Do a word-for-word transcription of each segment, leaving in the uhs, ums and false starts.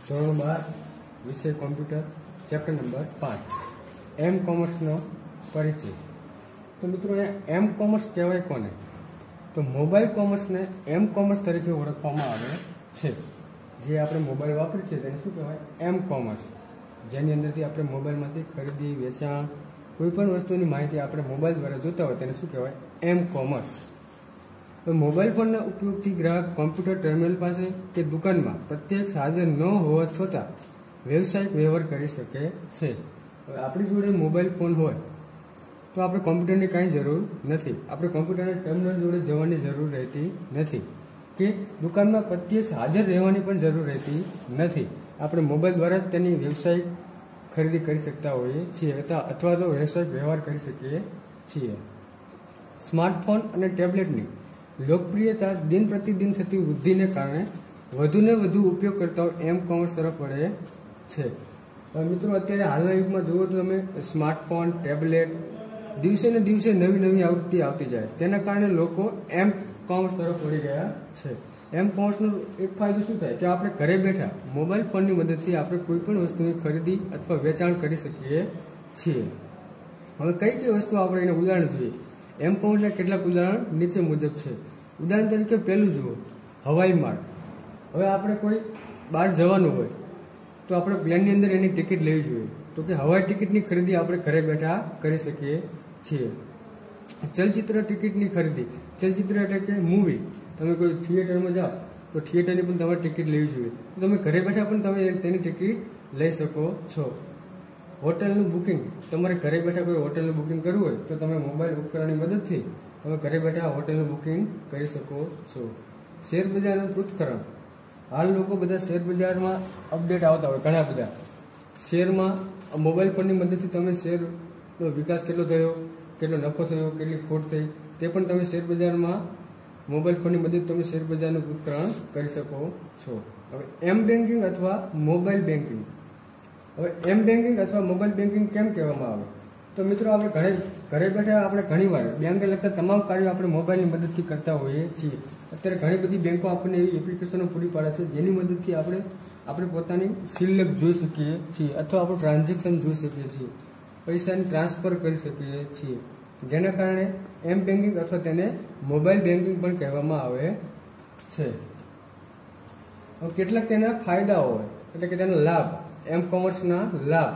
ધોરણ બાર વિષય computer chapter number પાંચ એમ કોમર્સનો પરિચય। તો મિત્રો અહીંયા એમ કોમર્સ કહેવાય કોને? તો મોબાઈલ કોમર્સને એમ કોમર્સ તરીકે ઓળખવામાં આવે છે। જે આપણે મોબાઈલ વાપરીએ છીએ તેને શું કહેવાય? એમ કોમર્સ, જેની અંદરથી આપણે મોબાઈલમાંથી ખરીદી વેચાણ કોઈ પણ વસ્તુની માહિતી આપણે મોબાઈલ દ્વારા જોતા હોય તેને શું કહેવાય? એમ કોમર્સ। તો મોબાઈલ ફોનના ઉપયોગથી ગ્રાહક કોમ્પ્યુટર ટર્મિનલ પાસે કે દુકાનમાં પ્રત્યક્ષ હાજર ન હોવા છતાં વ્યવસાયિક વ્યવહાર કરી શકે છે। હવે આપણી જોડે મોબાઈલ ફોન હોય તો આપણે કોમ્પ્યુટરની કાંઈ જરૂર નથી, આપણે કોમ્પ્યુટરના ટર્મિનલ જોડે જવાની જરૂર રહેતી નથી કે દુકાનમાં પ્રત્યક્ષ હાજર રહેવાની પણ જરૂર રહેતી નથી। આપણે મોબાઈલ દ્વારા જ તેની વ્યવસાયિક ખરીદી કરી શકતા હોઈએ છીએ અથવા તો વ્યવસાયિક વ્યવહાર કરી શકીએ છીએ। સ્માર્ટફોન અને ટેબ્લેટની લોકપ્રિયતા દિન પ્રતિદિન થતી વૃદ્ધિને કારણે વધુને વધુ ઉપયોગકર્તાઓ એમ કોમર્સ તરફ વળે છે। મિત્રો અત્યારે હાલના યુગમાં જુઓ તો તમે સ્માર્ટફોન ટેબ્લેટ દિવસે ને દિવસે નવી નવી આવૃત્તિ આવતી જાય, તેના કારણે લોકો એમ કોમર્સ તરફ વળી ગયા છે। એમ કોમર્સનો એક ફાયદો શું થાય કે આપણે ઘરે બેઠા મોબાઈલ ફોનની મદદથી આપણે કોઈ પણ વસ્તુની ખરીદી અથવા વેચાણ કરી શકીએ છીએ। હવે કઈ કઈ વસ્તુ આપણે એને ઉદાહરણ જોઈએ? એમ કોમર્સના કેટલાક ઉદાહરણ નીચે મુજબ છે। ઉદાહરણ તરીકે પહેલું જુઓ, હવાઈ માર્ગ। હવે આપણે કોઈ બહાર જવાનું હોય તો આપણે પ્લેનની અંદર એની ટિકિટ લેવી જોઈએ, તો કે હવાઈ ટિકિટની ખરીદી આપણે ઘરે બેઠા કરી શકીએ છીએ। ચલચિત્ર ટિકિટની ખરીદી, ચલચિત્ર એટલે કે મૂવી, તમે કોઈ થિયેટરમાં જાઓ તો થિયેટરની પણ તમારે ટિકિટ લેવી જોઈએ, તો તમે ઘરે બેઠા પણ તમે તેની ટિકિટ લઈ શકો છો। હોટલનું બુકિંગ, તમારે ઘરે બેઠા કોઈ હોટલનું બુકિંગ કરવું હોય તો તમે મોબાઈલ ઉપકરણની મદદથી તમે ઘરે બેઠા હોટલનું બુકિંગ કરી શકો છો। શેર બજારનું પૃથ્થકરણ, હાલ લોકો બધા શેર બજારમાં અપડેટ આવતા હોય ઘણા બધા, શેરમાં મોબાઈલ ફોનની મદદથી તમે શેરનો વિકાસ કેટલો થયો, કેટલો નફો થયો, કેટલી ખોટ થઈ તે પણ તમે શેર બજારમાં મોબાઈલ ફોનની મદદથી તમે શેર બજારનું પૃથ્થકરણ કરી શકો છો। હવે એમ બેન્કિંગ અથવા મોબાઈલ બેન્કિંગ, હવે એમ બેન્કિંગ અથવા મોબાઈલ બેન્કિંગ કેમ કહેવામાં આવે? તો મિત્રો આપણે ઘરે ઘરે બેઠા આપણે ઘણીવાર બેંકને લગતા તમામ કાર્યો આપણે મોબાઈલની મદદથી કરતા હોઈએ છીએ। અત્યારે ઘણી બધી બેંકો આપણને એવી એપ્લિકેશનો પૂરી પાડે છે જેની મદદથી આપણે આપણે પોતાની સિલક જોઈ શકીએ છીએ અથવા આપણું ટ્રાન્ઝેક્શન જોઈ શકીએ છીએ, પૈસાની ટ્રાન્સફર કરી શકીએ છીએ, જેના કારણે એમ બેન્કિંગ અથવા તેને મોબાઈલ બેન્કિંગ પણ કહેવામાં આવે છે। હવે કેટલાક તેના ફાયદાઓ હોય એટલે કે તેનો લાભ, એમ કોમર્સના લાભ,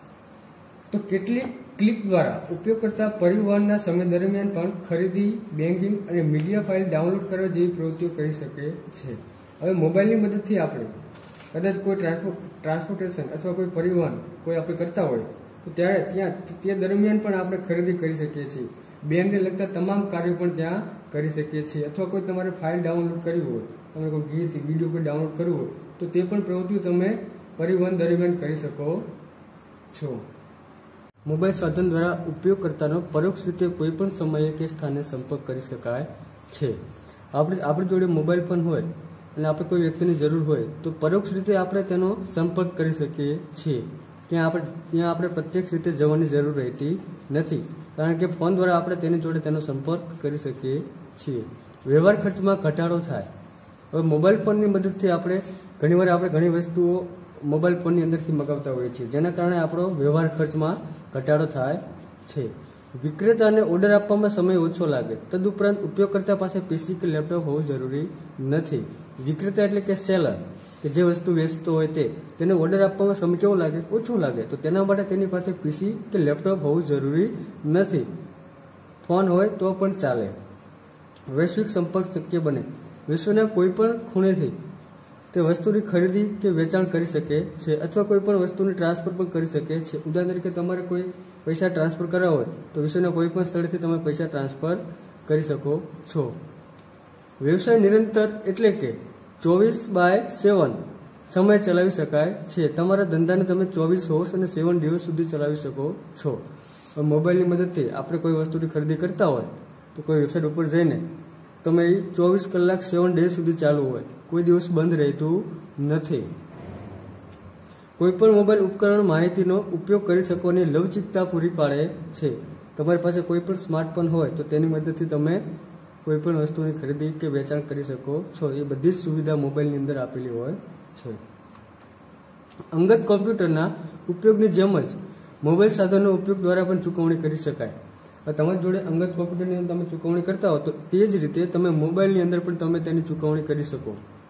તો કેટલીક ક્લિક દ્વારા ઉપયોગકર્તા પરિવહનના સમય દરમિયાન પણ ખરીદી, બેન્કિંગ અને મીડિયા ફાઇલ ડાઉનલોડ કરવા જેવી પ્રવૃત્તિઓ કરી શકે છે। હવે મોબાઈલની મદદથી આપણે કદાચ કોઈ ટ્રાન્સપોર્ટેશન અથવા કોઈ પરિવહન કોઈ આપણે કરતા હોય તો ત્યારે ત્યાં તે દરમિયાન પણ આપણે ખરીદી કરી શકીએ છીએ, બેંકને લગતા તમામ કાર્યો પણ ત્યાં કરી શકીએ છીએ, અથવા કોઈ તમારે ફાઇલ ડાઉનલોડ કરવી હોય, તમે કોઈ ગીત વિડીયો કોઈ ડાઉનલોડ કરવું હોય તો તે પણ પ્રવૃત્તિઓ તમે પરિવહન દરમિયાન કરી શકો છો। મોબાઈલ સાધન દ્વારા ઉપયોગકર્તાનો પરોક્ષ રીતે કોઈ પણ સમયે કે સ્થાને સંપર્ક કરી શકાય છે। આપણે આપણી જોડે મોબાઈલ ફોન હોય અને આપણે કોઈ વ્યક્તિની જરૂર હોય તો પરોક્ષ રીતે આપણે તેનો સંપર્ક કરી શકીએ છીએ। ત્યાં આપણે ત્યાં આપણે પ્રત્યક્ષ રીતે જવાની જરૂર રહેતી નથી, કારણ કે ફોન દ્વારા આપણે તેની જોડે તેનો સંપર્ક કરી શકીએ છીએ। વ્યવહાર ખર્ચમાં ઘટાડો થાય, હવે મોબાઈલ ફોનની મદદથી આપણે ઘણીવાર આપણે ઘણી વસ્તુઓ મોબાઈલ ફોનની અંદરથી મગાવતા હોઈએ છીએ, જેના કારણે આપણો વ્યવહાર ખર્ચમાં ઘટાડો થાય છે। વિક્રેતાને ઓર્ડર આપવામાં સમય ઓછો લાગે, તદુપરાંત ઉપયોગકર્તા પાસે પીસી કે લેપટોપ હોવું જરૂરી નથી। વિક્રેતા એટલે કે સેલર કે જે વસ્તુ વેચતો હોય તે તેને ઓર્ડર આપવામાં સમય કેવો લાગે? ઓછો લાગે, તો તેના માટે તેની પાસે પીસી કે લેપટોપ હોવું જરૂરી નથી, ફોન હોય તો પણ ચાલે। વૈશ્વિક સંપર્ક શક્ય બને, વિશ્વના કોઈ પણ ખૂણેથી તે વસ્તુની ખરીદી કે વેચાણ કરી શકે છે અથવા કોઈ પણ વસ્તુની ટ્રાન્સફર પણ કરી શકે છે। ઉદાહરણ તરીકે તમારે કોઈ પૈસા ટ્રાન્સફર કરવા હોય તો વિશ્વના કોઈ પણ સ્થળેથી તમે પૈસા ટ્રાન્સફર કરી શકો છો। વ્યવસાય નિરંતર એટલે કે ચોવીસ બાય સેવન સમય ચલાવી શકાય છે, તમારા ધંધાને તમે ચોવીસ હોર્સ અને સેવન દિવસ સુધી ચલાવી શકો છો। મોબાઈલની મદદથી આપણે કોઈ વસ્તુની ખરીદી કરતા હોય તો કોઈ વેબસાઇટ ઉપર જઈને તમે એ ચોવીસ કલાક સેવન ડેઝ સુધી ચાલુ હોય, કોઈ દિવસ બંધ રહેતું નથી। કોઈ પણ મોબાઈલ ઉપકરણ માહિતીનો ઉપયોગ કરી શકવાની લવચિકતા પૂરી પાડે છે। તમારી પાસે કોઈ પણ સ્માર્ટફોન હોય તો તેની મદદથી તમે કોઈ પણ વસ્તુની ખરીદી કે વેચાણ કરી શકો છો, એ બધી જ સુવિધા મોબાઈલની અંદર આપેલી હોય છે। અંગત કોમ્પ્યુટરના ઉપયોગની જેમ જ મોબાઈલ સાધનનો ઉપયોગ દ્વારા પણ ચૂકવણી કરી શકાય। તમારી જોડે અંગત કોમ્પ્યુટરની અંદર તમે ચૂકવણી કરતા હો તો તે જ રીતે તમે મોબાઈલની અંદર પણ તમે તેની ચૂકવણી કરી શકો।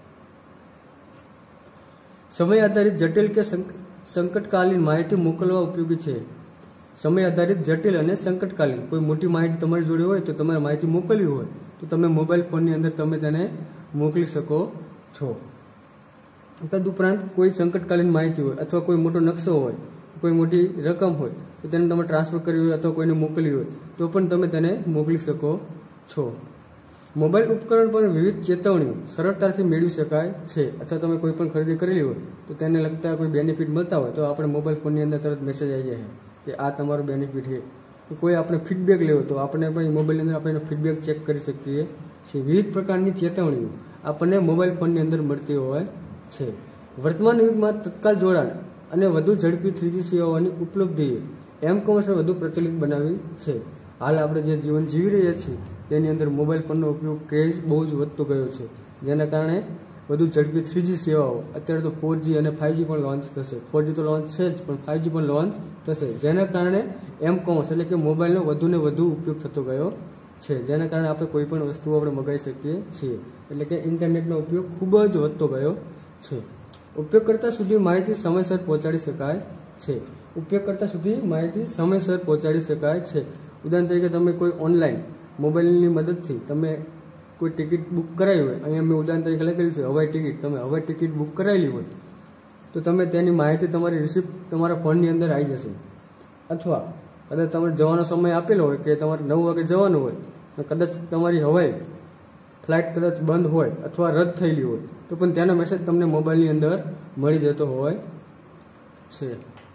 સમય આધારિત જટિલ કે સંકટકાલીન માહિતી મોકલવા ઉપયોગી છે। સમય આધારિત જટિલ અને સંકટકાલીન કોઈ મોટી માહિતી તમારી જોડે હોય તો તમારે માહિતી મોકલવી હોય તો તમે મોબાઈલ ફોનની અંદર તમે તેને મોકલી શકો છો। તદુપરાંત કોઈ સંકટકાલીન માહિતી હોય અથવા કોઈ મોટો નકશો હોય, કોઈ મોટી રકમ હોય તો તેને તમે ટ્રાન્સફર કરવી હોય અથવા કોઈને મોકલવી હોય તો પણ તમે તેને મોકલી શકો છો। મોબાઈલ ઉપકરણ પર વિવિધ ચેતવણીઓ સરળતાથી મેળવી શકાય છે અથવા તમે કોઈ પણ ખરીદી કરેલી હોય તો તેને લગતા કોઈ બેનિફિટ મળતા હોય તો આપણે મોબાઈલ ફોનની અંદર તરત મેસેજ આવી જાય કે આ તમારો બેનિફિટ છે। તો કોઈ આપણે ફીડબેક લેવો તો આપણે પણ મોબાઈલની અંદર આપણે ફીડબેક ચેક કરી શકીએ છીએ। વિવિધ પ્રકારની ચેતવણીઓ આપણને મોબાઈલ ફોનની અંદર મળતી હોય છે। વર્તમાન યુગમાં તત્કાલ જોડાણ અને વધુ ઝડપી થ્રીજી સેવાઓની ઉપલબ્ધિએ એમ કોમર્સને વધુ પ્રચલિત બનાવી છે। હાલ આપણે જે જીવન જીવી રહ્યા છીએ તેની અંદર મોબાઈલ ફોનનો ઉપયોગ ક્રેઝ બહુ જ વધતો ગયો છે, જેના કારણે વધુ ઝડપી થ્રીજી સેવાઓ અત્યારે તો ફોર જી અને ફાઇવ જી પણ લોન્ચ થશે। ફોર જી તો લોન્ચ છે જ પણ ફાઇવ જી પણ લોન્ચ થશે, જેના કારણે એમ કોમર્સ એટલે કે મોબાઈલનો વધુ ને વધુ ઉપયોગ થતો ગયો છે, જેના કારણે આપણે કોઈ પણ વસ્તુ આપણે મંગાવી શકીએ છીએ। એટલે કે ઇન્ટરનેટનો ઉપયોગ ખૂબ જ વધતો ગયો છે। ઉપયોગકર્તા સુધી માહિતી સમયસર પહોંચાડી શકાય છે। ઉપયોગકર્તા સુધી માહિતી સમયસર પહોંચાડી શકાય છે। ઉદાહરણ તરીકે તમે કોઈ ઓનલાઈન મોબાઈલની મદદથી તમે કોઈ ટિકિટ બુક કરાવી હોય, અહીંયા મેં ઉદાહરણ તરીકે લખેલું છે હવાઈ ટિકિટ, તમે હવાઈ ટિકિટ બુક કરાવેલી હોય તો તમે તેની માહિતી તમારી રિસિપ્ટ તમારા ફોનની અંદર આવી જશે। અથવા કદાચ તમારે જવાનો સમય આપેલો હોય કે તમારે નવ વાગે જવાનું હોય, કદાચ તમારી હવાઈ ફ્લાઇટ કદાચ બંધ હોય અથવા રદ થયેલી હોય તો પણ તેનો મેસેજ તમને મોબાઈલની અંદર મળી જતો હોય છે।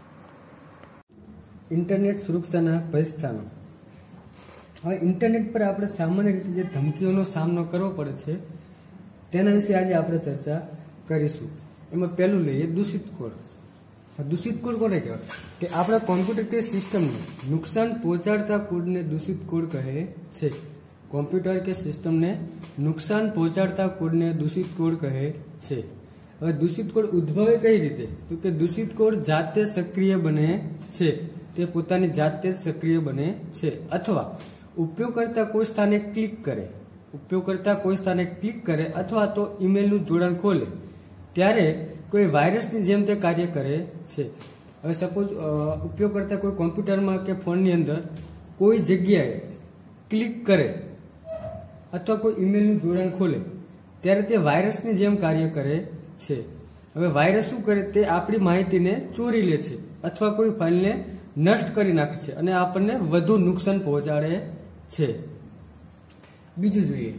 ઇન્ટરનેટ સુરક્ષાના ભયસ્થાનો। હવે ઇન્ટરનેટ પર આપણે સામાન્ય રીતે જે ધમકીઓનો સામનો કરવો પડે છે તેના વિશે આજે આપણે ચર્ચા કરીશું। એમાં પહેલું લઈએ દૂષિત કોડ। દૂષિત કોડ કોને કહેવાય કે આપણા કોમ્પ્યુટર કે સિસ્ટમને નુકસાન પહોંચાડતા કોડને દૂષિત કોડ કહે છે। કોમ્પ્યુટર કે સિસ્ટમને નુકસાન પહોંચાડતા કોડને દૂષિત કોડ કહે છે। હવે દૂષિત કોડ ઉદ્ભવે કઈ રીતે તો કે દૂષિત કોડ જાતે સક્રિય બને છે, તે પોતાની જાતે જ સક્રિય બને છે, અથવા ઉપયોગકર્તા કોઈ સ્થાને ક્લિક કરે ઉપયોગકર્તા કોઈ સ્થાને ક્લિક કરે અથવા તો ઈમેલનું જોડાણ ખોલે ત્યારે કોઈ વાયરસની જેમ તે કાર્ય કરે છે। હવે સપોઝ ઉપયોગકર્તા કોઈ કોમ્પ્યુટરમાં કે ફોનની અંદર કોઈ જગ્યાએ ક્લિક કરે અથવા કોઈ ઈમેલનું જોડાણ ખોલે ત્યારે તે વાયરસની જેમ કાર્ય કરે છે। હવે વાયરસ શું કરે તે આપણી માહિતીને ચોરી લે છે અથવા કોઈ ફાઇલને નષ્ટ કરી નાખે છે અને આપણને વધુ નુકસાન પહોંચાડે છે। બીજું જોઈએ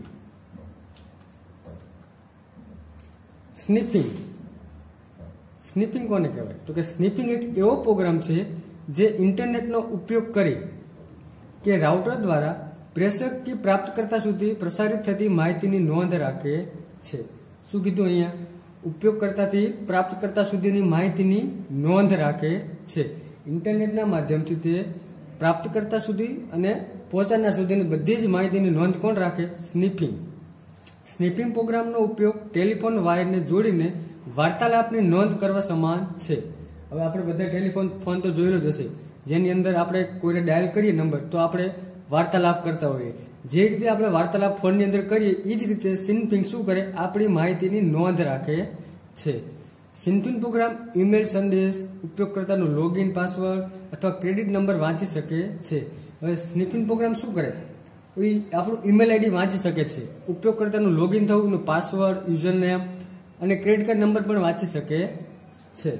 સ્નીફિંગ। સ્નીફિંગ કોને કહેવાય તો કે સ્નીફિંગ એક એવો પ્રોગ્રામ છે જે ઇન્ટરનેટનો ઉપયોગ કરી કે રાઉટર દ્વારા પ્રેષક કે પ્રાપ્તકર્તા સુધી પ્રસારિત થતી માહિતીની નોંધ રાખે છે। શું કીધું અહીંયા? ઉપયોગકર્તાથી પ્રાપ્તકર્તા સુધીની માહિતીની નોંધ રાખે છે। ઇન્ટરનેટના માધ્યમથી તે પ્રાપ્તકર્તા સુધી અને પહોંચાડનાર સુધીની બધી જ માહિતીની નોંધ કોણ રાખે? સ્નીફિંગ। સ્નીફિંગ પ્રોગ્રામનો ઉપયોગ ટેલિફોન વાયરને જોડીને વાર્તાલાપની નોંધ કરવા સમાન છે। હવે આપણે બધા ટેલિફોન ફોન તો જોયેલો જ હશે, જેની અંદર આપણે કોઈને ડાયલ કરીએ નંબર તો આપણે વાર્તાલાપ કરતા હોઈએ, જે રીતે આપણે વાર્તાલાપ ફોનની અંદર કરીએ એ જ રીતે સ્નીફિંગ શું કરે? આપણી માહિતીની નોંધ રાખે છે। સ્નીફિંગ પ્રોગ્રામ ઈમેલ સંદેશ, ઉપયોગકર્તાનું લોગિન પાસવર્ડ અથવા ક્રેડિટ નંબર વાંચી શકે છે। હવે સ્નીફિંગ પ્રોગ્રામ શું કરે? એ આપણું ઈમેલ આઈડી વાંચી શકે છે, ઉપયોગકર્તાનું લોગિન થવું, પાસવર્ડ, યુઝર નેમ અને ક્રેડિટ કાર્ડ નંબર પણ વાંચી શકે છે।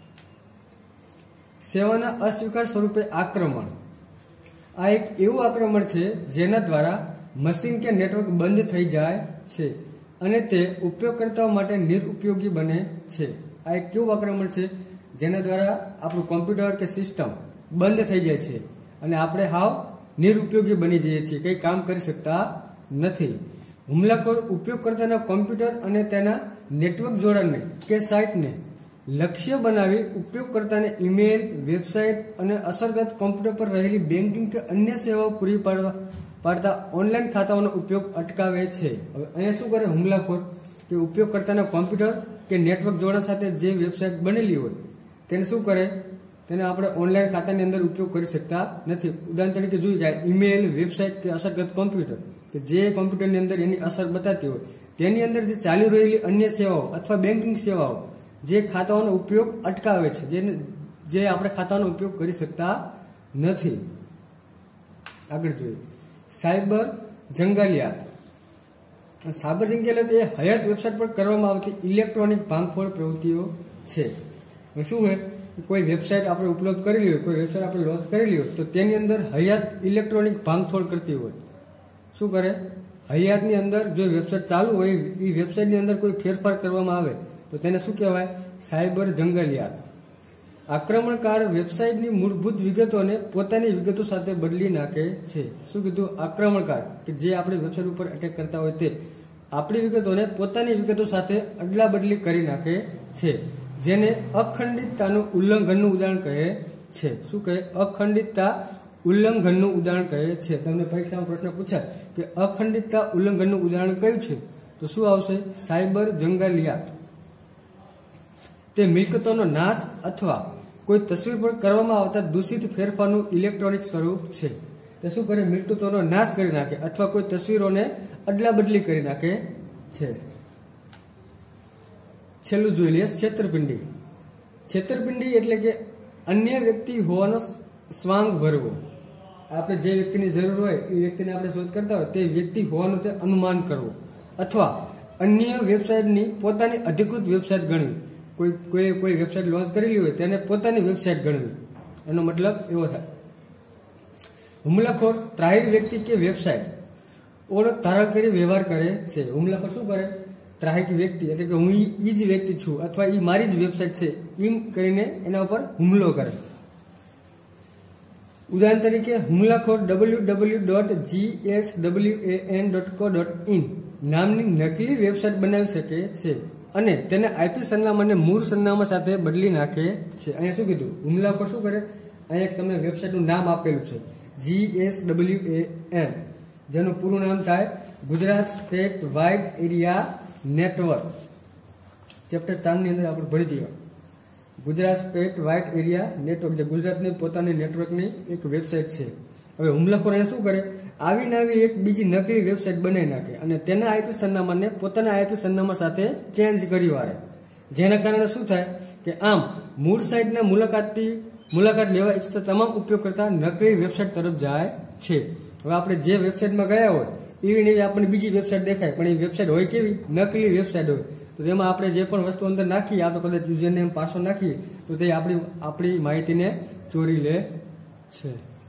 સેવાના અસ્વીકાર સ્વરૂપે આક્રમણ। આ એક એવું આક્રમણ છે જેના દ્વારા મશીન કે નેટવર્ક બંધ થઈ જાય છે અને તે ઉપયોગકર્તાઓ માટે નિરુપયોગી બને છે। આ એક કેવું આક્રમણ છે જેના દ્વારા આપણું કોમ્પ્યુટર કે સિસ્ટમ બંધ થઈ જાય છે અને આપણે હાવ નિરુપયોગી બની જઈએ છીએ, કંઈ કામ કરી શકતા નથી। હુમલાખોર ઉપયોગકર્તાના કોમ્પ્યુટર અને તેના નેટવર્ક જોડાણને કે સાઇટને લક્ષ્ય બનાવી ઉપયોગકર્તાને ઈમેલ, વેબસાઇટ અને અસરગ્રસ્ત કોમ્પ્યુટર પર રહેલી બેન્કિંગ કે અન્ય સેવાઓ પૂરી પાડવા પાડતા ઓનલાઈન ખાતાઓનો ઉપયોગ અટકાવે છે। હવે અહીંયા શું કરે હુમલાખોર કે ઉપયોગકર્તાના કોમ્પ્યુટર કે નેટવર્ક જોડાણ સાથે જે વેબસાઇટ બનેલી હોય તેને શું કરે, તેને આપણે ઓનલાઈન ખાતાની અંદર ઉપયોગ કરી શકતા નથી. ઉદાહરણ તરીકે જોઈ જાય ઈમેલ, વેબસાઇટ કે અસરગ્રસ્ત કોમ્પ્યુટર કે જે કોમ્પ્યુટરની અંદર એની અસર બતાતી હોય તેની અંદર જે ચાલી રહેલી અન્ય સેવાઓ અથવા બેન્કિંગ સેવાઓ જે ખાતાઓનો ઉપયોગ અટકાવે છે, જેને જે આપણે ખાતાનો ઉપયોગ કરી શકતા નથી. આગળ જોઈએ સાયબર જંગાલિયાત. સાયબર જંગાલિયાત એ હયાત વેબસાઇટ પર કરવામાં આવતી ઇલેક્ટ્રોનિક ભાંગફોડ પ્રવૃત્તિઓ છે. શું હોય, કોઈ વેબસાઇટ આપણે ઉપલોડ કરેલી હોય, કોઈ વેબસાઇટ આપણે લોન્ચ કરેલી હોય તો તેની અંદર હયાત ઇલેક્ટ્રોનિક ભાંગફોડ કરતી હોય. શું કરે, હયાતની અંદર જો વેબસાઇટ ચાલુ હોય એ વેબસાઇટની અંદર કોઈ ફેરફાર કરવામાં આવે તો તેને શું કહેવાય, સાયબર જંગાલિયાત. આક્રમણકાર વેબસાઇટની મૂળભૂત વિગતોને પોતાની વિગતો સાથે બદલી નાખે છે. શું કીધું, આક્રમણકાર કે જે આપણી વેબસાઇટ ઉપર અટેક કરતા હોય તે આપણી વિગતોને પોતાની વિગતો સાથે અદલા બદલી કરી નાખે છે, જેને અખંડિતતાનું ઉલ્લંઘનનું ઉદાહરણ કહે છે. શું કહે, અખંડિતતા ઉલ્લંઘનનું ઉદાહરણ કહે છે. તમને પરીક્ષામાં પ્રશ્ન પૂછાય કે અખંડિતતા ઉલ્લંઘનનું ઉદાહરણ કયું છે, તો શું આવશે, સાયબર જંગાલિયાત. તે મિલકતોનો નાશ અથવા કોઈ તસવીર પર કરવામાં આવતા દૂષિત ફેરફારનું ઇલેક્ટ્રોનિક સ્વરૂપ છે. તે શું કરે, મિલકતોનો નાશ કરી નાખે અથવા કોઈ તસવીરોને અદલા બદલી કરી નાખે છે. છેલ્લું જોઈ લઈએ છેતરપિંડી. છેતરપિંડી એટલે કે અન્ય વ્યક્તિ હોવાનો સ્વાંગ ભરવો. આપણે જે વ્યક્તિની જરૂર હોય એ વ્યક્તિને આપણે શોધ કરતા હોય તે વ્યક્તિ હોવાનું તે અનુમાન કરવું અથવા અન્ય વેબસાઇટની પોતાની અધિકૃત વેબસાઇટ ગણવી. કોઈ કોઈ કોઈ વેબસાઇટ લોન્ચ કરેલી હોય તેને પોતાની વેબસાઇટ ગણવી, એનો મતલબ એવો થાય. હુમલાખોર ત્રાહિત વ્યક્તિ કે વેબસાઇટ ઓળખ ધારણ કરી વ્યવહાર કરે છે. હુમલાખોર શું કરે, ત્રાહિક વ્યક્તિ એટલે કે હું ઈ જ વ્યક્તિ છું અથવા ઈ મારી જ વેબસાઇટ છે એમ કરીને એના ઉપર હુમલો કરે. ઉદાહરણ તરીકે હુમલાખોર W W dot G S W A N dot co dot in નામની નકલી વેબસાઇટ બનાવી શકે છે અને તેને આઈપી સરનામાને મૂળ સરનામા સાથે બદલી નાખે છે. અહીંયા શું કીધું, હુમલાખોર શું કરે, અહીંયા તમને વેબસાઇટનું નામ આપેલું છે G S W A N, જેનું પૂરું નામ થાય Gujarat state wide area network. Chapter ચાર ની અંદર આપણે ભણી દઈએ Gujarat state wide area network, જે ગુજરાતની પોતાની નેટવર્કની એક વેબસાઇટ છે. હવે હુમલાખોર એને શું કરે, આવીને આવી એક બીજી નકલી વેબસાઇટ બનાવી નાખે અને તેના આઈપી સરનામાને પોતાના આઈપી સરનામા સાથે ચેન્જ કરી વાળે, જેના કારણે શું થાય કે આમ મૂળ સાઇટના મુલાકાતી મુલાકાત લેવા ઈચ્છતા તમામ ઉપયોગકર્તા નકલી વેબસાઇટ તરફ જાય છે. હવે આપણે જે વેબસાઇટમાં ગયા હોય એવી ને એવી આપણને બીજી વેબસાઇટ દેખાય, પણ એ વેબસાઇટ હોય કેવી, નકલી વેબસાઇટ હોય. તો તેમાં આપણે જે પણ વસ્તુ અંદર નાખીએ, આપણે કદાચ યુઝર નેમ પાસવર્ડ નાખીએ તો તે આપણી આપણી માહિતીને ચોરી લે છે.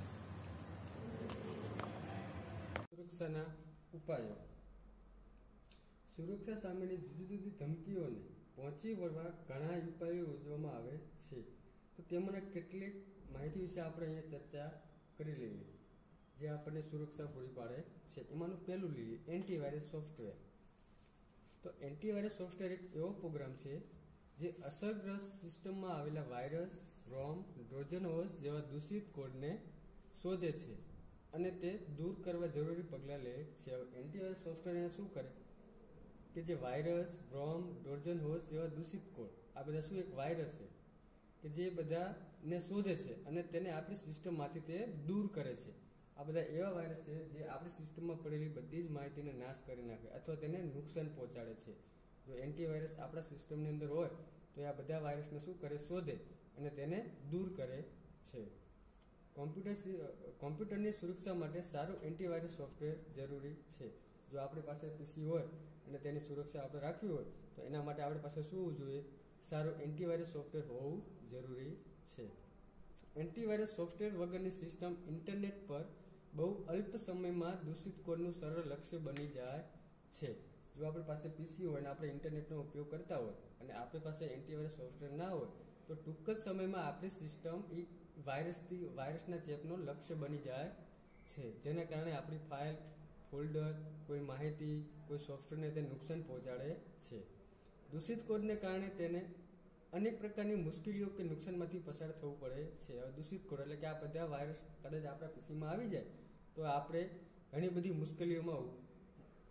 સુરક્ષાના ઉપાયો. સુરક્ષા સામેની જુદી જુદી ધમકીઓને પહોંચી વળવા ઘણા ઉપાયો યોજવામાં આવે છે. તો તેમાંના કેટલીક માહિતી વિશે આપણે અહીંયા ચર્ચા કરી લઈએ જે આપણને સુરક્ષા પૂરી પાડે છે. એમાંનું પહેલું લઈએ એન્ટીવાયરસ સોફ્ટવેર. તો એન્ટીવાયરસ સોફ્ટવેર એક એવો પ્રોગ્રામ છે જે અસરગ્રસ્ત સિસ્ટમમાં આવેલા વાયરસ, રોમ, ટ્રોજન હોર્સ જેવા દૂષિત કોડને શોધે છે અને તે દૂર કરવા જરૂરી પગલાં લે છે. એન્ટીવાયરસ સોફ્ટવેર શું કરે કે જે વાયરસ, રોમ, ટ્રોજન હોર્સ જેવા દૂષિત કોડ, આ બધા શું એક વાયરસ છે કે જે બધાને શોધે છે અને તેને આપણી સિસ્ટમમાંથી તે દૂર કરે છે. આ બધા એવા વાયરસ છે જે આપણી સિસ્ટમમાં પડેલી બધી જ માહિતીને નાશ કરી નાખે અથવા તેને નુકસાન પહોંચાડે છે. જો એન્ટીવાયરસ આપણા સિસ્ટમની અંદર હોય તો આ બધા વાયરસને શું કરે, શોધે અને તેને દૂર કરે છે. કોમ્પ્યુટર કોમ્પ્યુટરની સુરક્ષા માટે સારું એન્ટીવાયરસ સોફ્ટવેર જરૂરી છે. જો આપણી પાસે પીસી હોય અને તેની સુરક્ષા આપણે રાખવી હોય તો એના માટે આપણી પાસે શું હોવું જોઈએ, સારું એન્ટીવાયરસ સોફ્ટવેર હોવું જરૂરી છે. એન્ટીવાયરસ સોફ્ટવેર વગરની સિસ્ટમ ઇન્ટરનેટ પર બહુ અલ્પ સમયમાં દૂષિત કોડનું સરળ લક્ષ્ય બની જાય છે. જો આપણી પાસે પીસી હોય અને આપણે ઇન્ટરનેટનો ઉપયોગ કરતા હોય અને આપણી પાસે એન્ટીવાયરસ સોફ્ટવેર ના હોય તો ટૂંક જ સમયમાં આપણી સિસ્ટમ એ વાયરસથી વાયરસના ચેપનો લક્ષ્ય બની જાય છે, જેના કારણે આપણી ફાઇલ, ફોલ્ડર, કોઈ માહિતી, કોઈ સોફ્ટવેરને તે નુકસાન પહોંચાડે છે. દૂષિત કોડને કારણે તેને અનેક પ્રકારની મુશ્કેલીઓ કે નુકસાનમાંથી પસાર થવું પડે છે. હવે દૂષિત કોડ એટલે કે આ બધા વાયરસ કદાચ આપણા પીસીમાં આવી જાય તો આપણે ઘણી બધી મુશ્કેલીઓમાં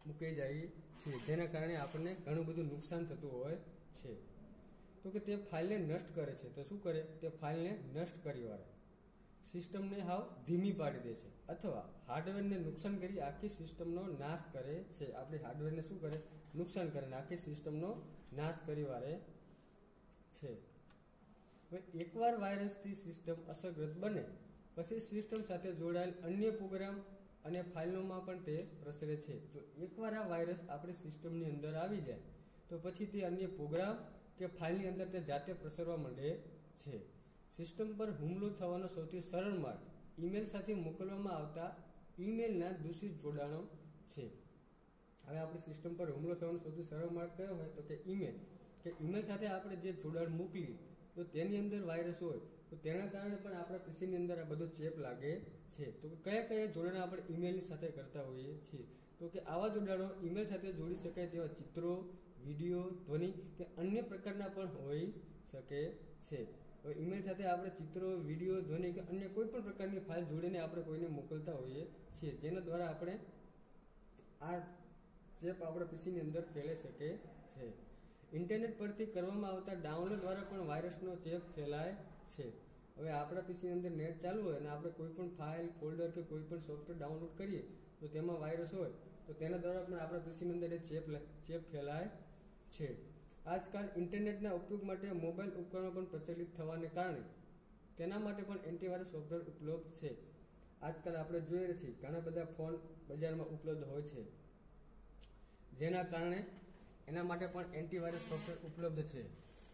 મૂકી જઈએ છીએ, જેના કારણે આપણને ઘણું બધું નુકસાન થતું હોય છે. તો કે તે ફાઇલને નષ્ટ કરે છે. તો શું કરે? તે ફાઇલને નષ્ટ કરી વાળે, સિસ્ટમને હાવ ધીમી પાડી દે છે, અથવા હાર્ડવેરને નુકસાન કરી આખી સિસ્ટમનો નાશ કરે છે. આપણી હાર્ડવેરને શું કરે? નુકસાન કરે અને આખી સિસ્ટમનો નાશ કરી વાળે છે. હવે એકવાર વાયરસથી સિસ્ટમ અસરગ્રસ્ત બને પછી સિસ્ટમ સાથે જોડાયેલ અન્ય પ્રોગ્રામ અને ફાઇલોમાં પણ તે પ્રસરે છે. જો એકવાર આ વાયરસ આપણી સિસ્ટમની અંદર આવી જાય તો પછી તે અન્ય પ્રોગ્રામ કે ફાઇલની અંદર તે જાતે પ્રસરવા માંડે છે. સિસ્ટમ પર હુમલો થવાનો સૌથી સરળ માર્ગ ઈમેલ સાથે મોકલવામાં આવતા ઈમેલના દૂષિત જોડાણો છે. હવે આપણી સિસ્ટમ પર હુમલો થવાનો સૌથી સરળ માર્ગ કયો હોય? તો કે ઈમેલ. કે ઈમેલ સાથે આપણે જે જોડાણ મોકલી તો તેની અંદર વાયરસ હોય તો તેના કારણે પણ આપણા પીસીની અંદર આ બધો ચેપ લાગે છે. તો કયા કયા જોડાણો આપણે ઈમેલની સાથે કરતા હોઈએ છીએ? તો કે આવા જોડાણો ઈમેલ સાથે જોડી શકાય તેવા ચિત્રો, વિડીયો, ધ્વનિ કે અન્ય પ્રકારના પણ હોઈ શકે છે. હવે ઈમેલ સાથે આપણે ચિત્રો, વિડીયો, ધ્વનિ કે અન્ય કોઈ પણ પ્રકારની ફાઇલ જોડીને આપણે કોઈને મોકલતા હોઈએ છીએ, જેના દ્વારા આપણે આ ચેપ આપણા પીસીની અંદર ફેલાઈ શકે છે. ઇન્ટરનેટ પરથી કરવામાં આવતા ડાઉનલોડ દ્વારા પણ વાયરસનો ચેપ ફેલાય છે. હવે આપણા પીસીની અંદર નેટ ચાલુ હોય અને આપણે કોઈ પણ ફાઇલ, ફોલ્ડર કે કોઈ પણ સોફ્ટવેર ડાઉનલોડ કરીએ તો તેમાં વાયરસ હોય તો તેના દ્વારા પણ આપણા પીસીની અંદર એ ચેપ ચેપ ફેલાય છે. આજકાલ ઇન્ટરનેટના ઉપયોગ માટે મોબાઈલ ઉપકરણો પણ પ્રચલિત થવાને કારણે તેના માટે પણ એન્ટીવાયરસ સોફ્ટવેર ઉપલબ્ધ છે. આજકાલ આપણે જોઈએ છીએ ઘણા બધા ફોન બજારમાં ઉપલબ્ધ હોય છે, જેના કારણે એના માટે પણ એન્ટીવાયરસ સોફ્ટવેર ઉપલબ્ધ છે.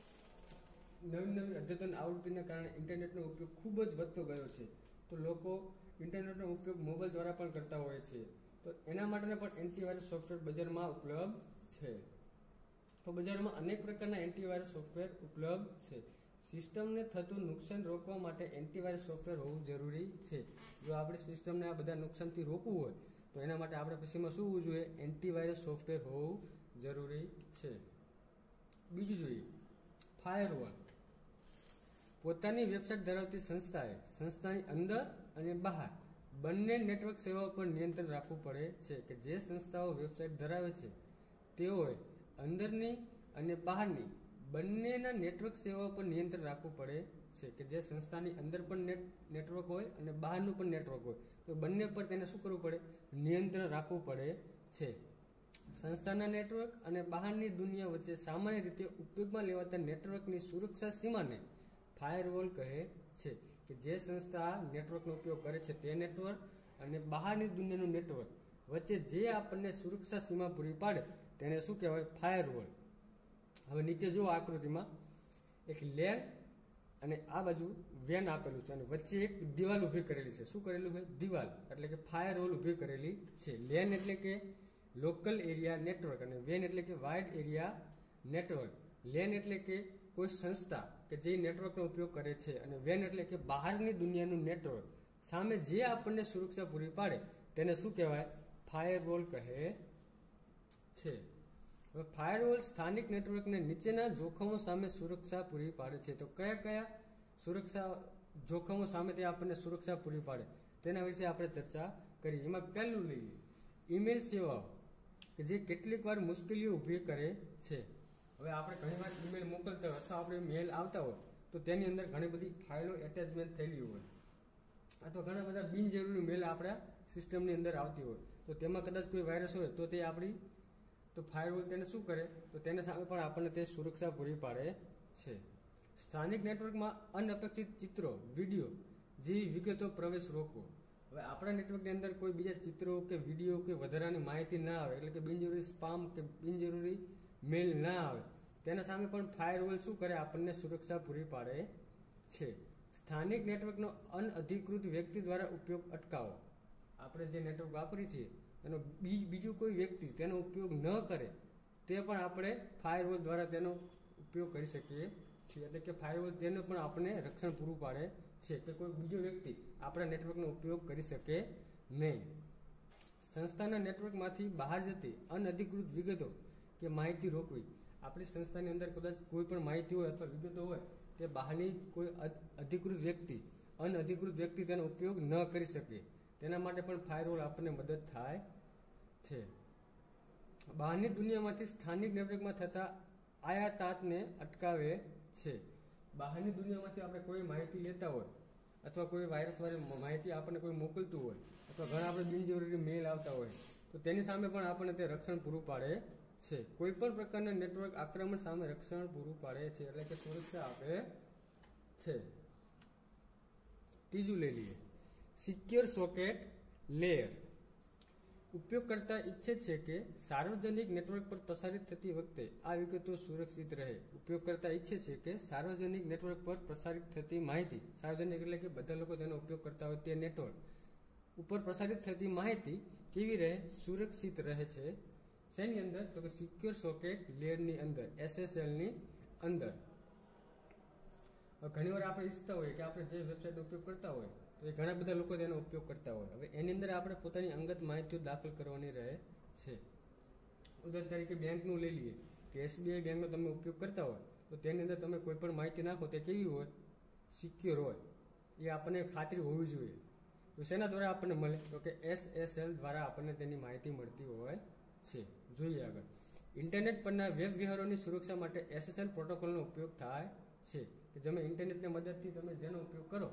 નવી નવી અદ્યતન આવૃત્તિના કારણે ઇન્ટરનેટનો ઉપયોગ ખૂબ જ વધતો ગયો છે. તો લોકો ઇન્ટરનેટનો ઉપયોગ મોબાઈલ દ્વારા પણ કરતા હોય છે. તો એના માટેના પણ એન્ટીવાયરસ સોફ્ટવેર બજારમાં ઉપલબ્ધ છે. તો બજારમાં અનેક પ્રકારના એન્ટીવાયરસ સોફ્ટવેર ઉપલબ્ધ છે. સિસ્ટમને થતું નુકસાન રોકવા માટે એન્ટીવાયરસ સોફ્ટવેર હોવું જરૂરી છે. જો આપણે સિસ્ટમને આ બધા નુકસાનથી રોકવું હોય તો એના માટે આપણે પીસીમાં શું હોવું જોઈએ? એન્ટીવાયરસ સોફ્ટવેર હોવું જરૂરી છે. બીજું જોઈએ ફાયરવોલ. પોતાની વેબસાઇટ ધરાવતી સંસ્થાએ સંસ્થાની અંદર અને બહાર બંને નેટવર્ક સેવાઓ પર નિયંત્રણ રાખવું પડે છે. કે જે સંસ્થાઓ વેબસાઇટ ધરાવે છે તેઓએ અંદરની અને બહારની બંનેના નેટવર્ક સેવાઓ પર નિયંત્રણ રાખવું પડે છે. કે જે સંસ્થાની અંદર પણ નેટ નેટવર્ક હોય અને બહારનું પણ નેટવર્ક હોય તો બંને પર તેને શું કરવું પડે? નિયંત્રણ રાખવું પડે છે. સંસ્થાના નેટવર્ક અને બહારની દુનિયા વચ્ચે સામાન્ય રીતે ઉપયોગમાં લેવાતા નેટવર્કની સુરક્ષા સીમાને ફાયરવોલ કહે છે. કે જે સંસ્થા નેટવર્કનો ઉપયોગ કરે છે તે નેટવર્ક અને બહારની દુનિયાનું નેટવર્ક વચ્ચે જે આપણને સુરક્ષા સીમા પૂરી પાડે તેને શું કહેવાય? ફાયરવોલ. હવે નીચે જો આકૃતિમાં એક લેન અને આ બાજુ વેન આપેલું છે અને વચ્ચે એક દિવાલ ઉભી કરેલી છે. શું કરેલું છે? દિવાલ. એટલે કે ફાયરવોલ ઉભી કરેલી છે. લેન એટલે કે લોકલ એરિયા નેટવર્ક અને વેન એટલે કે વાઇડ એરિયા નેટવર્ક. લેન એટલે કે કોઈ સંસ્થા કે જે નેટવર્કનો ઉપયોગ કરે છે અને વેન એટલે કે બહારની દુનિયાનું નેટવર્ક સામે જે આપણને સુરક્ષા પૂરી પાડે તેને શું કહેવાય? ફાયરવોલ કહે છે. હવે ફાયરવોલ સ્થાનિક નેટવર્કને નીચેના જોખમો સામે સુરક્ષા પૂરી પાડે છે. તો કયા કયા સુરક્ષા જોખમો સામે તે આપણને સુરક્ષા પૂરી પાડે તેના વિશે આપણે ચર્ચા કરી. એમાં પહેલું લઈએ ઈમેલ સેવાઓ કે જે કેટલીક વાર મુશ્કેલીઓ ઊભી કરે છે. હવે આપણે ઘણી વાર ઈમેલ મોકલતા હોય અથવા આપણે મેલ આવતા હોય તો તેની અંદર ઘણી બધી ફાઇલો એટેચમેન્ટ થયેલી હોય અથવા ઘણા બધા બિનજરૂરી મેલ આપણા સિસ્ટમની અંદર આવતી હોય તો તેમાં કદાચ કોઈ વાયરસ હોય તો તે આપણી તો ફાયરવોલ તેને શું કરે? તો તેના સામે પણ આપણને તે સુરક્ષા પૂરી પાડે છે. સ્થાનિક નેટવર્કમાં અનપેક્ષિત ચિત્રો, વિડીયો જેવી વિગતો પ્રવેશ રોકવો. હવે આપણા નેટવર્કની અંદર કોઈ બીજા ચિત્રો કે વિડીયો કે વધારાની માહિતી ના આવે, એટલે કે બિનજરૂરી સ્પામ કે બિનજરૂરી મેલ ના આવે, તેના સામે પણ ફાયરવોલ શું કરે? આપણને સુરક્ષા પૂરી પાડે છે. સ્થાનિક નેટવર્કનો અનઅધિકૃત વ્યક્તિ દ્વારા ઉપયોગ અટકાવો. આપણે જે નેટવર્ક વાપરીએ છીએ એનો બીજું કોઈ વ્યક્તિ તેનો ઉપયોગ ન કરે તે પણ આપણે ફાયરવોલ દ્વારા તેનો ઉપયોગ કરી શકીએ છીએ. એટલે કે ફાયરવોલ તેનું પણ આપણને રક્ષણ પૂરું પાડે છે કે કોઈ બીજો વ્યક્તિ આપણા નેટવર્કનો ઉપયોગ કરી શકે નહીં. સંસ્થાના નેટવર્કમાંથી બહાર જતી અનઅધિકૃત વિગતો કે માહિતી રોકવી. આપણી સંસ્થાની અંદર કદાચ કોઈ પણ માહિતી હોય અથવા વિગતો હોય તે બહારની કોઈ અધિકૃત વ્યક્તિ અનઅધિકૃત વ્યક્તિ તેનો ઉપયોગ ન કરી શકે તેના માટે પણ ફાયરવોલ આપણને મદદ થાય છે. બહારની દુનિયામાંથી સ્થાનિક નેટવર્કમાં થતા આયાતાતને અટકાવે છે. બહારની દુનિયામાંથી આપણે કોઈ માહિતી લેતા હોય અથવા કોઈ વાયરસ વાળી માહિતી આપણને કોઈ મોકલતું હોય અથવા ઘણા આપણે બિનજરૂરી મેલ આવતા હોય તો તેની સામે પણ આપણને તે રક્ષણ પૂરું પાડે છે. કોઈ પણ પ્રકારના નેટવર્ક આક્રમણ સામે રક્ષણ પૂરું પાડે છે, એટલે કે સુરક્ષા આપે છે. ત્રીજું લઈ લઈએ, સિક્યોર સોકેટ લેયર. ઉપયોગકર્તા ઈચ્છે છે કે સાર્વજનિક નેટવર્ક પર પ્રસારિત થતી વખતે આ વિગતો સુરક્ષિત રહે. ઉપયોગકર્તા ઈચ્છે છે કે સાર્વજનિક નેટવર્ક પર પ્રસારિત થતી માહિતી, સાર્વજનિક એટલે કે બધા લોકો તેનો ઉપયોગ કરતા હોય તે નેટવર્ક ઉપર પ્રસારિત થતી માહિતી કેવી રહે? સુરક્ષિત રહે છે. શેની અંદર? તો કે સિક્યોર સોકેટ લેયરની અંદર, એસએસએલ ની અંદર. ઘણી વાર આપણે ઈચ્છતા હોઈએ કે આપણે જે વેબસાઇટનો ઉપયોગ કરતા હોય તો એ ઘણા બધા લોકો તેનો ઉપયોગ કરતા હોય. હવે એની અંદર આપણે પોતાની અંગત માહિતીઓ દાખલ કરવાની રહે છે. ઉદાહરણ તરીકે બેંકનું લઈ લઈએ કે એસબીઆઈ બેંકનો તમે ઉપયોગ કરતા હોય તો તેની અંદર તમે કોઈ પણ માહિતી નાખો તે કેવી હોય? સિક્યોર હોય. એ આપણને ખાતરી હોવી જોઈએ. તો શેના દ્વારા આપણને મળે? તો કે એસએસએલ દ્વારા આપણને તેની માહિતી મળતી હોય છે. જોઈએ આગળ. ઇન્ટરનેટ પરના વેબ વ્યવહારોની સુરક્ષા માટે એસએસએલ પ્રોટોકોલનો ઉપયોગ થાય છે. કે જેમાં ઇન્ટરનેટની મદદથી તમે જેનો ઉપયોગ કરો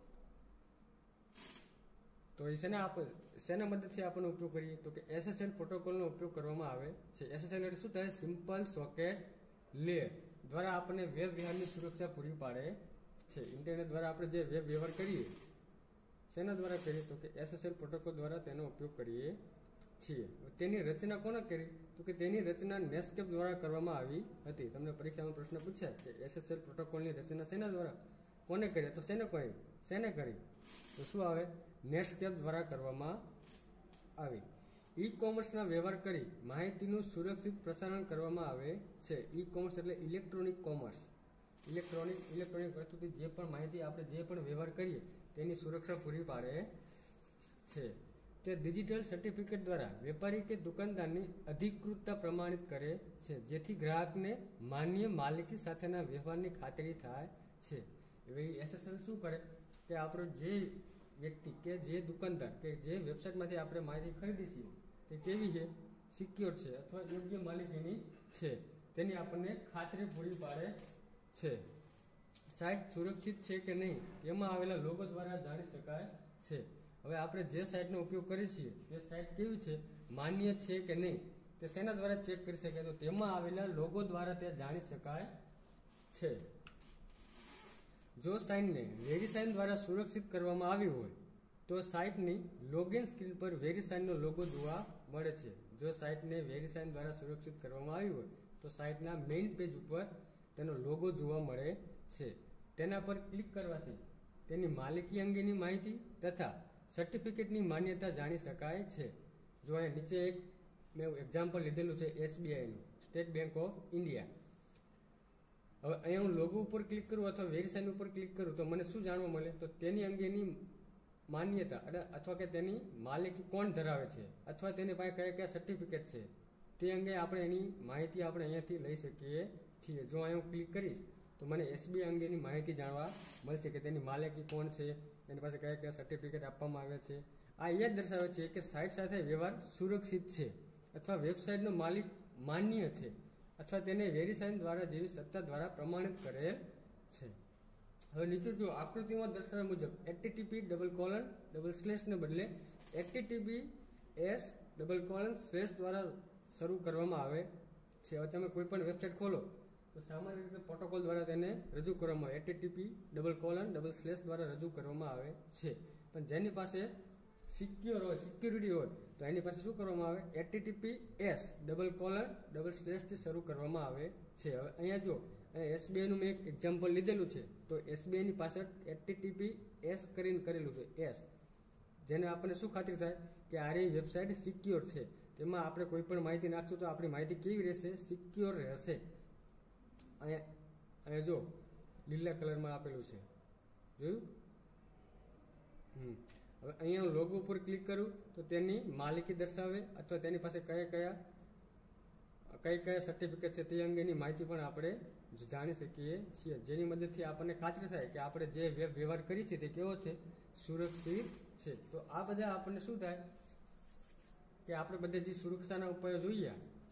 તો એ શેના શેના મદદથી આપણને ઉપયોગ કરીએ? તો કે એસએસએલ પ્રોટોકોલનો ઉપયોગ કરવામાં આવે છે. એસએસએલ એટલે શું થાય? સિમ્પલ સોકેટ લેયર દ્વારા આપણને વેબ વ્યવહારની સુરક્ષા પૂરી પાડે છે. ઇન્ટરનેટ દ્વારા આપણે જે વેબ વ્યવહાર કરીએ શેના દ્વારા કરીએ? તો કે એસએસએલ પ્રોટોકોલ દ્વારા તેનો ઉપયોગ કરીએ છીએ. તેની રચના કોને કરી? તો કે તેની રચના નેટસ્કેપ દ્વારા કરવામાં આવી હતી. તમને પરીક્ષામાં પ્રશ્ન પૂછ્યા કે એસએસએલ પ્રોટોકોલની રચના શેના દ્વારા કોને કરી? તો શેને કરી? શેને કરી? તો શું આવે? નેટસ્કેપ દ્વારા કરવામાં આવી. ઈ કોમર્સના વ્યવહાર કરી માહિતીનું સુરક્ષિત પ્રસારણ કરવામાં આવે છે. ઈ કોમર્સ એટલે ઇલેક્ટ્રોનિક કોમર્સ. ઇલેક્ટ્રોનિક ઇલેક્ટ્રોનિક વસ્તુથી જે પણ માહિતી આપણે જે પણ વ્યવહાર કરીએ તેની સુરક્ષા પૂરી પાડે છે. તે ડિજિટલ સર્ટિફિકેટ દ્વારા વેપારી કે દુકાનદારની અધિકૃતતા પ્રમાણિત કરે છે, જેથી ગ્રાહકને માન્ય માલિકી સાથેના વ્યવહારની ખાતરી થાય છે. એવી એસએસએલ શું કરે કે આપણો જે વ્યક્તિ કે જે દુકાનદાર કે જે વેબસાઇટમાંથી આપણે માહિતી ખરીદી છીએ તે કેવી છે? સિક્યોર છે અથવા યોગ્ય માલિકીની છે, તેની આપણને ખાતરી પૂરી પાડે છે. સાઇટ સુરક્ષિત છે કે નહીં તેમાં આવેલા લોગો દ્વારા જાણી શકાય છે. હવે આપણે જે સાઇટનો ઉપયોગ કરીએ છીએ તે સાઇટ કેવી છે? માન્ય છે કે નહીં તે શેના દ્વારા ચેક કરી શકાય? તો તેમાં આવેલા લોગો દ્વારા તે જાણી શકાય છે. જો સાઇટને વેરીસાઇન દ્વારા સુરક્ષિત કરવામાં આવી હોય તો સાઇટની લોગિન સ્ક્રીન પર વેરીસાઇનનો લોગો જોવા મળે છે. જો સાઇટને વેરીસાઇન દ્વારા સુરક્ષિત કરવામાં આવી હોય તો સાઇટના મેઇન પેજ ઉપર તેનો લોગો જોવા મળે છે. તેના પર ક્લિક કરવાથી તેની માલિકી અંગેની માહિતી તથા સર્ટિફિકેટની માન્યતા જાણી શકાય છે. જો અહીંયા નીચે એક મેં એક્ઝામ્પલ લીધેલું છે એસબીઆઈનું, સ્ટેટ બેંક ઓફ ઇન્ડિયા. હવે અહીંયા હું લોગો ઉપર ક્લિક કરું અથવા વેરીસાઇન ઉપર ક્લિક કરું તો મને શું જાણવા મળે? તો તેની અંગેની માન્યતા અથવા કે તેની માલિકી કોણ ધરાવે છે અથવા તેની પાસે કયા કયા સર્ટિફિકેટ છે તે અંગે આપણે એની માહિતી આપણે અહીંયાથી લઈ શકીએ છીએ. જો અહીંયા હું ક્લિક કરીશ તો મને એસબીઆઈ અંગેની માહિતી જાણવા મળશે કે તેની માલિકી કોણ છે, એની પાસે કયા કયા સર્ટિફિકેટ આપવામાં આવ્યા છે. આ એ જ દર્શાવે છે કે સાઇટ સાથે વ્યવહાર સુરક્ષિત છે અથવા વેબસાઇટનો માલિક માન્ય છે અથવા તેને વેરીસાઇન દ્વારા જેવી સત્તા દ્વારા પ્રમાણિત કરેલ છે. હવે નીચે જો આકૃતિમાં દર્શાવ્યા મુજબ HTTP double colon double slash ને બદલે HTTP S double colon slash દ્વારા શરૂ કરવામાં આવે છે. હવે તમે કોઈ પણ વેબસાઇટ ખોલો તો સામાન્ય રીતે પ્રોટોકોલ દ્વારા તેને રજૂ કરવામાં આવે HTTP double colon double slash દ્વારા રજૂ કરવામાં આવે છે. પણ જેની પાસે સિક્યોર હોય, સિક્યુરિટી હોય તો એની પાસે શું કરવામાં આવે? HTTP S double colon double slash થી શરૂ કરવામાં આવે છે. હવે અહીંયા જો એસબીઆઈ નું મેં એક એક્ઝામ્પલ લીધેલું છે તો એસબીઆઈ ની પાછળ એચટીટીપી એસ કરીને કરેલું છે એસ, જેને આપણને શું ખાતરી થાય કે આ વેબસાઇટ સિક્યોર છે. તેમાં આપણે કોઈ પણ માહિતી નાખશું તો આપણી માહિતી કેવી રહેશે? સિક્યોર રહેશે. અહીંયા અહીંયા જો લીલા કલરમાં આપેલું છે, જોયું? હમ હવે અહીંયા હું લોગો ઉપર ક્લિક કરું તો તેની માલિકી દર્શાવે અથવા તેની પાસે કયા કયા કઈ કયા સર્ટિફિકેટ છે તે અંગેની માહિતી પણ આપણે જાણી શકીએ છીએ, જેની મદદથી આપણને ખાતરી થાય કે આપણે જે વેબ વ્યવહાર કરી છે તે કેવો છે? સુરક્ષિત છે. તો આ બધા આપણને શું થાય કે આપણે બધા જે સુરક્ષાના ઉપાયો જોઈએ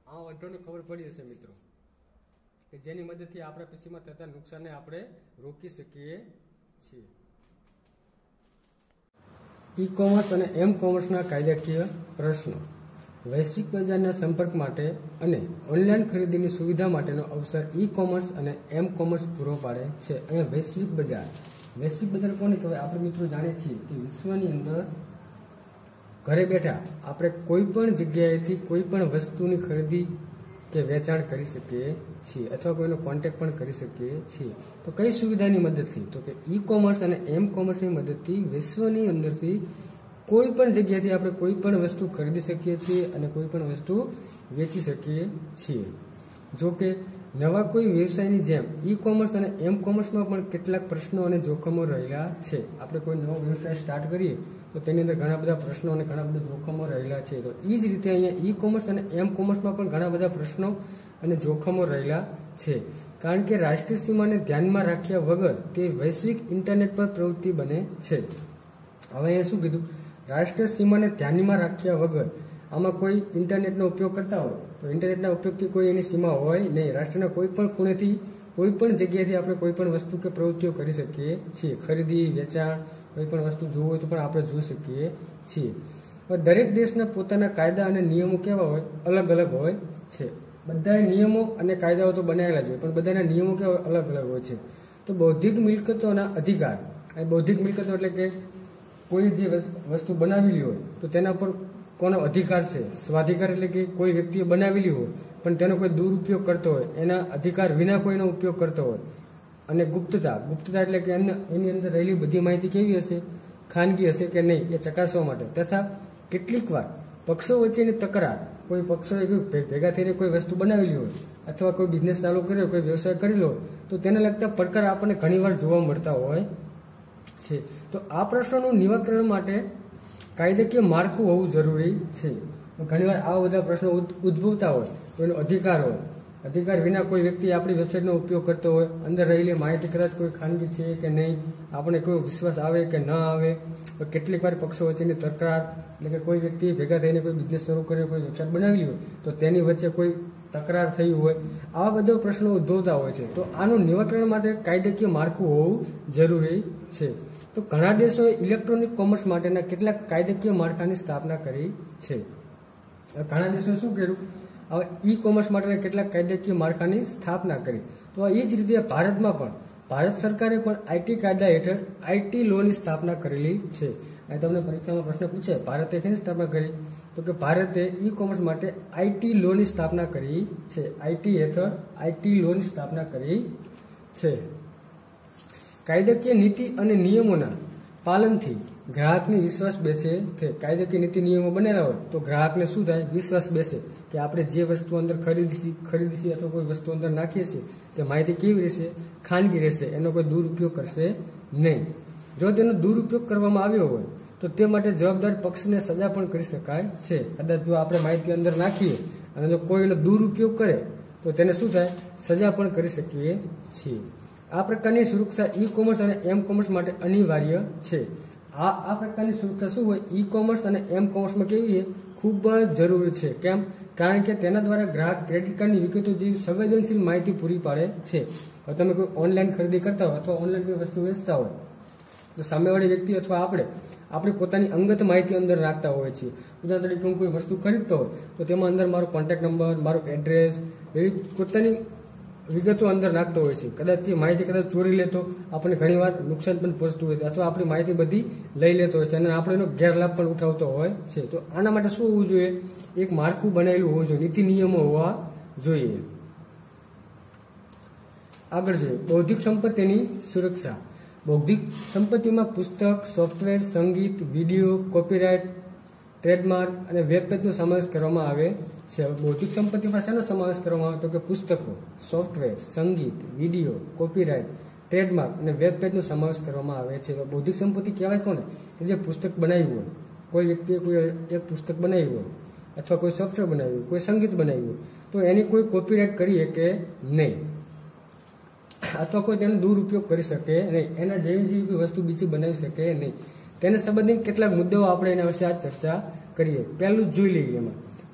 આ વાંધોને ખબર પડી હશે મિત્રો કે જેની મદદથી આપણા પીસીમાં થતા નુકસાનને આપણે રોકી શકીએ છીએ. ઈ કોમર્સ અને એમ કોમર્સના કાયદાકીય પ્રશ્નો. વૈશ્વિક બજારના સંપર્ક માટે અને ઓનલાઈન ખરીદીની સુવિધા માટેનો અવસર ઈ કોમર્સ અને એમ કોમર્સ પૂરો પાડે છે. અહીંયા વૈશ્વિક બજાર વૈશ્વિક બજાર કોને કહેવાય? આપણે મિત્રો જાણીએ છીએ કે વિશ્વની અંદર ઘરે બેઠા આપણે કોઈ પણ જગ્યાએથી કોઈ પણ વસ્તુની ખરીદી કે વેચાણ કરી શકીએ છીએ અથવા કોઈનો કોન્ટેક્ટ પણ કરી શકીએ છીએ. તો કઈ સુવિધાની મદદથી? તો કે ઈ કોમર્સ અને એમ કોમર્સની મદદથી વિશ્વની અંદરથી કોઈ પણ જગ્યાથી આપણે કોઈ પણ વસ્તુ ખરીદી શકીએ છીએ અને કોઈ પણ વસ્તુ વેચી શકીએ છીએ. જો કે નવા કોઈ વ્યવસાયની જેમ ઈ કોમર્સ અને એમ કોમર્સમાં પણ કેટલાક પ્રશ્નો અને જોખમો રહેલા છે. આપણે કોઈ નવો વ્યવસાય સ્ટાર્ટ કરીએ તો તેની અંદર ઘણા બધા પ્રશ્નો અને ઘણા બધા જોખમો રહેલા છે. તો એ જ રીતે અહીંયા ઈ કોમર્સ અને એમ કોમર્સમાં પણ ઘણા બધા પ્રશ્નો અને જોખમો રહેલા છે. કારણ કે રાષ્ટ્રીય સીમાને ધ્યાનમાં રાખ્યા વગર તે વૈશ્વિક ઇન્ટરનેટ પર પ્રવૃત્તિ બને છે. હવે અહીંયા શું કીધું? રાષ્ટ્રીય સીમાને ધ્યાનમાં રાખ્યા વગર આમાં કોઈ ઇન્ટરનેટનો ઉપયોગ કરતા હોય તો ઇન્ટરનેટના ઉપયોગથી કોઈ એની સીમા હોય નહીં. રાષ્ટ્રના કોઈ પણ ખૂણેથી કોઈ પણ જગ્યાએથી આપણે કોઈ પણ વસ્તુ કે પ્રવૃત્તિઓ કરી શકીએ છીએ. ખરીદી, વેચાણ, કોઈ પણ વસ્તુ જોવું હોય તો પણ આપણે જોઈ શકીએ છીએ. દરેક દેશના પોતાના કાયદા અને નિયમો કેવા હોય? અલગ અલગ હોય છે. બધા નિયમો અને કાયદાઓ તો બનાવેલા જ હોય પણ બધાના નિયમો કેવા અલગ અલગ હોય છે. તો બૌદ્ધિક મિલકતોના અધિકાર, બૌદ્ધિક મિલકતો એટલે કે કોઈ જે વસ્તુ બનાવેલી હોય તો તેના પર કોનો અધિકાર છે? સ્વાધિકાર એટલે કે કોઈ વ્યક્તિએ બનાવેલી હોય પણ તેનો કોઈ દુરુપયોગ કરતો હોય, એના અધિકાર વિના કોઈનો ઉપયોગ કરતો હોય. અને ગુપ્તતા, ગુપ્તતા એટલે કે એની અંદર રહેલી બધી માહિતી કેવી હશે? ખાનગી હશે કે નહીં એ ચકાસવા માટે. તથા કેટલીક વાર પક્ષો વચ્ચેની તકરાર, કોઈ પક્ષોએ ભેગા થઈને કોઈ વસ્તુ બનાવેલી હોય અથવા કોઈ બિઝનેસ ચાલુ કર્યો, કોઈ વ્યવસાય કરેલો હોય તો તેને લગતા પડકાર આપણને ઘણીવાર જોવા મળતા હોય છે. તો આ પ્રશ્નોનું નિરાકરણ માટે કાયદાકીય માળખું હોવું જરૂરી છે. ઘણીવાર આવા બધા પ્રશ્નો ઉદ્ભવતા હોય, કોઈનો અધિકાર હોય, અધિકાર વિના કોઈ વ્યક્તિ આપણી વેબસાઇટનો ઉપયોગ કરતો હોય, અંદર રહેલી માહિતી કદાચ કોઈ ખાનગી છે કે નહીં, આપણે કોઈ વિશ્વાસ આવે કે ન આવે. કેટલીક વાર પક્ષો વચ્ચેની તકરાર એટલે કે કોઈ વ્યક્તિ ભેગા થઈને કોઈ બિઝનેસ શરૂ કર્યો, કોઈ વેબસાઇટ બનાવેલી હોય તો તેની વચ્ચે કોઈ તકરાર થઈ હોય, આવા બધા પ્રશ્નો ઉદ્ભવતા હોય છે. તો આનું નિરાકરણ માટે કાયદાકીય માળખું હોવું જરૂરી છે. તો ઘણા દેશોએ ઇલેક્ટ્રોનિક કોમર્સ માટેના કેટલાક કાયદાકીય માળખાની સ્થાપના કરી છે. ઘણા દેશોએ શું કર્યું? હવે ઈ કોમર્સ માટેના કેટલાક કાયદાકીય માળખાની સ્થાપના કરી. તો એ જ રીતે ભારતમાં પણ ભારત સરકારે પણ આઈટી કાયદા હેઠળ આઈટી લોની સ્થાપના કરેલી છે. અહીં તમને પરીક્ષામાં પ્રશ્ન પૂછે ભારતે શેની સ્થાપના કરી? તો કે ભારતે ઈ કોમર્સ માટે આઈટી લોની સ્થાપના કરી છે. આઈટી હેઠળ આઈટી લોની સ્થાપના કરી છે. કાયદાકીય નીતિ અને નિયમોના પાલનથી ગ્રાહકની વિશ્વાસ બેસે છે. કાયદાકીય નીતિ નિયમો બનેલા હોય તો ગ્રાહકને શું થાય? વિશ્વાસ બેસે કે આપણે જે વસ્તુ અંદર ખરીદીશી ખરીદીશી અથવા કોઈ વસ્તુ અંદર નાખીએ છીએ તે માહિતી કેવી રહેશે? ખાનગી રહેશે. એનો કોઈ દુરુપયોગ કરશે નહીં. જો તેનો દુરુપયોગ કરવામાં આવ્યો હોય તો તે માટે જવાબદાર પક્ષને સજા પણ કરી શકાય છે. કદાચ જો આપણે માહિતી અંદર નાખીએ અને જો કોઈ એનો દુરુપયોગ કરે તો તેને શું થાય? સજા પણ કરી શકીએ છીએ. આ પ્રકારની સુરક્ષા ઈ કોમર્સ અને એમ કોમર્સ માટે અનિવાર્ય છે. આ આ પ્રકારની સુરક્ષા શું હોય? ઈ કોમર્સ અને એમ કોમર્સમાં કેવી છે? ખૂબ જ જરૂરી છે. કેમ? કારણ કે તેના દ્વારા ગ્રાહક ક્રેડિટ કાર્ડની વિગતો જેવી સંવેદનશીલ માહિતી પૂરી પાડે છે. હવે તમે કોઈ ઓનલાઈન ખરીદી કરતા હોય અથવા ઓનલાઈન કોઈ વસ્તુ વેચતા હોય તો સામેવાળી વ્યક્તિ અથવા આપણે આપણી પોતાની અંગત માહિતી અંદર રાખતા હોય છીએ. ઉદાહરણ તરીકે હું કોઈ વસ્તુ ખરીદતો હોય તો તેમાં અંદર મારો કોન્ટેક્ટ નંબર, મારો એડ્રેસ એવી પોતાની વિગતો અંદર નાખતો હોય છે. કદાચ તે માહિતી કદાચ ચોરી લેતો આપણને ઘણી વાર નુકસાન પણ પહોંચતું હોય છે અથવા આપણી માહિતી બધી લઈ લેતો હોય છે અને આપણે એનો ગેરલાભ પણ ઉઠાવતો હોય છે. તો આના માટે શું હોવું જોઈએ? એક માળખું બનાવેલું હોવું જોઈએ, નીતિ નિયમો હોવા જોઈએ. આગળ જોઈએ બૌદ્ધિક સંપત્તિની સુરક્ષા. બૌદ્ધિક સંપત્તિમાં પુસ્તક, સોફ્ટવેર, સંગીત, વિડીયો, કોપીરાઇટ, ટ્રેડમાર્ક અને વેબ પેજનો સમાવેશ કરવામાં આવે છે. બૌદ્ધિક સંપત્તિમાં શેનો સમાવેશ કરવામાં આવે? તો કે પુસ્તકો, સોફ્ટવેર, સંગીત, વિડીયો, કોપીરાઇટ, ટ્રેડમાર્ક અને વેબ પેજનો સમાવેશ કરવામાં આવે છે. બૌદ્ધિક સંપત્તિ કહેવાય કોને? કે જે પુસ્તક બનાવ્યું હોય, કોઈ વ્યક્તિએ કોઈ એક પુસ્તક બનાવ્યું હોય અથવા કોઈ સોફ્ટવેર બનાવ્યું હોય, કોઈ સંગીત બનાવ્યું હોય તો એની કોઈ કોપીરાઇટ કરી શકે નહીં અથવા કોઈ તેનો દુરુપયોગ કરી શકે નહીં. એના જેવી જેવી કોઈ વસ્તુ બીજી બનાવી શકે નહીં. તેને સંબંધિત કેટલાક મુદ્દાઓ આપણે એના વિશે આ ચર્ચા કરીએ. પહેલું જ જોઈ લઈએ. એમાં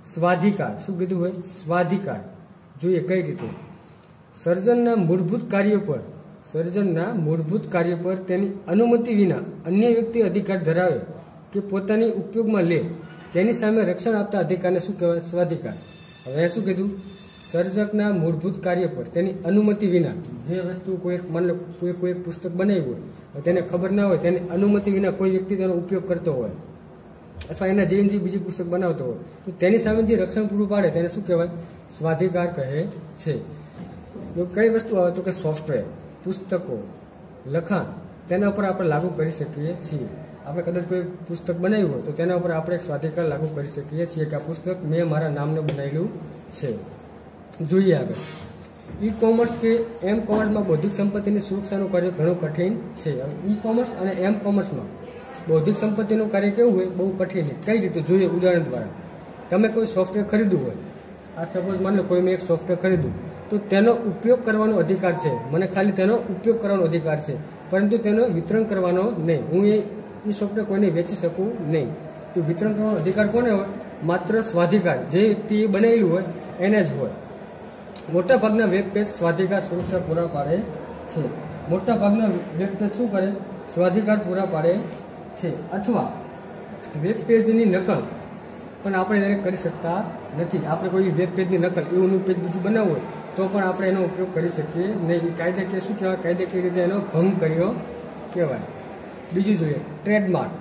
સ્વાધિકાર, શું કીધું હોય? સ્વાધિકાર. જોઈએ કઈ રીતે. સર્જનના મૂળભૂત કાર્યો પર સર્જનના મૂળભૂત કાર્યો પર તેની અનુમતિ વિના અન્ય વ્યક્તિ અધિકાર ધરાવે કે પોતાની ઉપયોગમાં લે તેની સામે રક્ષણ આપતા અધિકારને શું કહેવાય? સ્વાધિકાર. હવે શું કીધું? સર્જકના મૂળભૂત કાર્ય પર તેની અનુમતિ વિના, જે વસ્તુ કોઈ માન લો કોઈ કોઈ પુસ્તક બનાવ્યું હોય, તેને ખબર ના હોય, તેની અનુમતિ વિના કોઈ વ્યક્તિ તેનો ઉપયોગ કરતો હોય અથવા એના જે જે બીજી પુસ્તક બનાવતો હોય, તો તેની સામે જે રક્ષણ પૂરું પાડે તેને શું કહેવાય? સ્વાધિકાર કહે છે. તો કઈ વસ્તુ આવે તો કે સોફ્ટવેર, પુસ્તકો, લખાણ, તેના ઉપર આપણે લાગુ કરી શકીએ છીએ. આપણે કદાચ કોઈ પુસ્તક બનાવ્યું હોય તો તેના ઉપર આપણે એક સ્વાધિકાર લાગુ કરી શકીએ છીએ કે આ પુસ્તક મેં મારા નામને બનાવેલું છે. જોઈએ આગળ. ઈ કોમર્સ કે એમ કોમર્સમાં બૌદ્ધિક સંપત્તિની સુરક્ષાનું કાર્ય ઘણું કઠિન છે. હવે ઈ કોમર્સ અને એમ કોમર્સમાં બૌદ્ધિક સંપત્તિનું કાર્ય કેવું હોય? બહુ કઠિન છે. કઈ રીતે? જોઈએ ઉદાહરણ દ્વારા. તમે કોઈ સોફ્ટવેર ખરીદવું હોય, આ સપોઝ માન લો કોઈ મેં એક સોફ્ટવેર ખરીદ્યું, તો તેનો ઉપયોગ કરવાનો અધિકાર છે મને, ખાલી તેનો ઉપયોગ કરવાનો અધિકાર છે, પરંતુ તેનો વિતરણ કરવાનો નહીં. હું એ એ સોફ્ટવેર કોઈને વેચી શકું નહીં. તો વિતરણ કરવાનો અધિકાર કોને હોય? માત્ર સ્વાધિકાર, જે વ્યક્તિએ બનાવેલું હોય એને જ હોય. મોટા ભાગના વેબ પેજ સ્વાધિકાર સુરક્ષા પૂરા પાડે છે. મોટા ભાગના વેબ પેજ શું કરે? સ્વાધિકાર પૂરા પાડે છે. અથવા વેબ પેજની નકલ પણ આપણે તેને કરી શકતા નથી. આપણે કોઈ વેબ પેજની નકલ એવું પેજ બીજું બનાવવું હોય તો પણ આપણે એનો ઉપયોગ કરી શકીએ નહીં. કાયદાકીય શું કહેવાય? કાયદાકીય રીતે એનો ભંગ કર્યો કહેવાય. બીજું જોઈએ ટ્રેડમાર્ક.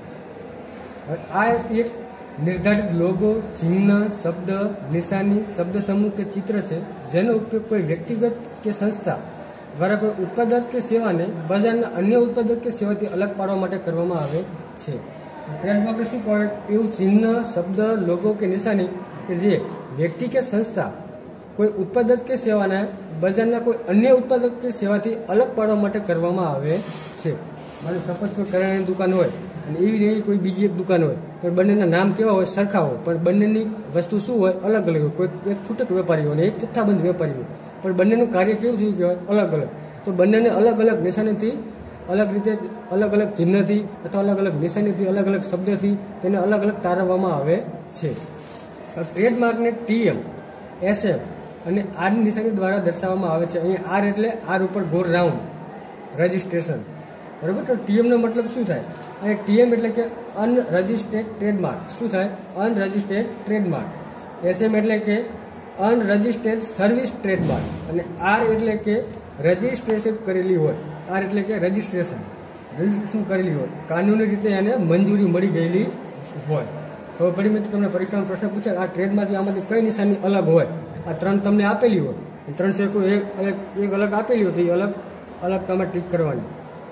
આ એક નિર્ધારિત લોગો, ચિહ્ન, શબ્દ, નિશાની, શબ્દ સમૂહ કે ચિત્ર છે જેનો ઉપયોગ કોઈ વ્યક્તિગત કે સંસ્થા દ્વારા કોઈ ઉત્પાદક કે સેવાને બજારના અન્ય ઉત્પાદક કે સેવાથી અલગ પાડવા માટે કરવામાં આવે છે. ટ્રેડમાર્ક શું કહેવાય? એવું ચિહ્ન, શબ્દ, લોગો કે નિશાની કે જે વ્યક્તિ કે સંસ્થા કોઈ ઉત્પાદક કે સેવાને બજારના કોઈ અન્ય ઉત્પાદક કે સેવાથી અલગ પાડવા માટે કરવામાં આવે છે. માનો સપોઝ કોઈ કરિયાણાની દુકાન હોય અને એવી એવી કોઈ બીજી એક દુકાન હોય, પણ બંનેના નામ કેવા હોય? સરખા હોય, પણ બંનેની વસ્તુ શું હોય? અલગ અલગ હોય. કોઈ એક છૂટક વેપારી હોય અને એક જથ્થાબંધ વેપારી હોય, પણ બંનેનું કાર્ય કેવું થયું કહેવાય? અલગ અલગ. તો બંનેને અલગ અલગ નિશાનીથી, અલગ રીતે, અલગ અલગ ચિહ્નથી અથવા અલગ અલગ નિશાનીથી, અલગ અલગ શબ્દથી તેને અલગ અલગ તારવવામાં આવે છે. ટ્રેડમાર્કને ટીએમ, એસએફ અને આરની નિશાની દ્વારા દર્શાવવામાં આવે છે. અહીંયા આર એટલે આર ઉપર ગોળ રાઉન્ડ, રજિસ્ટ્રેશન. બરાબર. તો ટીએમનો મતલબ શું થાય? અને ટીએમ એટલે કે અનરજિસ્ટર્ડ ટ્રેડમાર્ક. શું થાય? Unregistered trademark. એસએમ એટલે કે અનરજિસ્ટર્ડ સર્વિસ ટ્રેડમાર્ક. અને આર એટલે કે રજિસ્ટ્રેશન કરેલી હોય. આર એટલે કે રજિસ્ટ્રેશન રજિસ્ટ્રેશન કરેલી હોય, કાનૂની રીતે એને મંજૂરી મળી ગયેલી હોય. હવે પડી મેં તમને પરીક્ષામાં પ્રશ્ન પૂછે આ ટ્રેડમાંથી આમાંથી કઈ નિશાની અલગ હોય? આ ત્રણ તમને આપેલી હોય, ત્રણ છે કોઈ એક અલગ એક અલગ આપેલી હોય તો એ અલગ અલગ તમે ટીક કરવાની.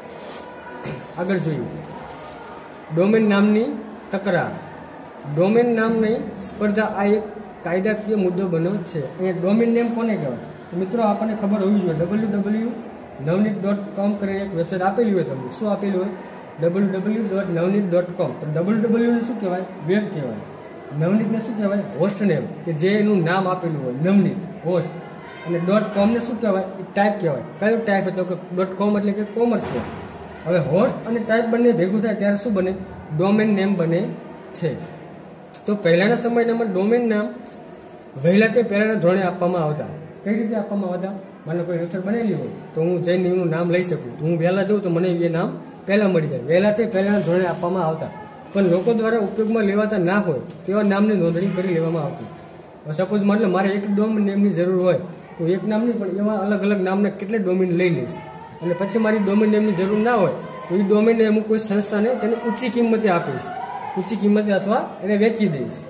આગળ જોઈએ ડોમેન નામની તકરાર. ડોમેન નામની સ્પર્ધા આ એક કાયદાકીય મુદ્દો બન્યો છે. અહીંયા ડોમેન નેમ કોને કહેવાય? તો મિત્રો આપણને ખબર હોવી જોઈએ. ડબલ્યુ ડબલ્યુ નવનીત ડોટ કોમ કરીને એક વેબસાઇટ આપેલી હોય તમને. શું આપેલું હોય? W W dot Navneet dot com. તો ડબલ્યુ ડબલ્યુને શું કહેવાય? વેબ કહેવાય. નવનીતને શું કહેવાય? હોસ્ટ નેમ, કે જે એનું નામ આપેલું હોય નવનીત હોસ્ટ. અને ડોટ કોમને શું કહેવાય? એ ટાઈપ કહેવાય. કયો ટાઈપ હતો? કે ડોટ કોમ એટલે કે કોમર્સ છે. હવે હોસ્ટ અને ટાઈપ બંને ભેગું થાય ત્યારે શું બને? ડોમેન નેમ બને છે. તો પહેલાના સમયમાં ડોમેન નામ વહેલા તે પહેલાના ધોરણે આપવામાં આવતા. કઈ રીતે આપવામાં આવતા? મને કોઈ વેબસાઇટ બનેલી હોય તો હું જઈને એનું નામ લઈ શકું. હું વહેલા જઉં તો મને એ નામ પહેલા મળી જાય. વહેલા તે પહેલાના ધોરણે આપવામાં આવતા. પણ લોકો દ્વારા ઉપયોગમાં લેવાતા ના હોય તેવા નામની નોંધણી કરી લેવામાં આવતી. સપોઝ માની લો મારે એક ડોમેન નેમની જરૂર હોય તો એક નામ નહીં પણ એમાં અલગ અલગ નામના કેટલા ડોમેન લઈ લઈશ. અને પછી મારી ડોમેન નેમની જરૂર ના હોય તો એ ડોમેન અમુક કોઈ સંસ્થાને તેને ઊંચી કિંમતે આપીશ, ઊંચી કિંમતે અથવા એને વેચી દઈશ.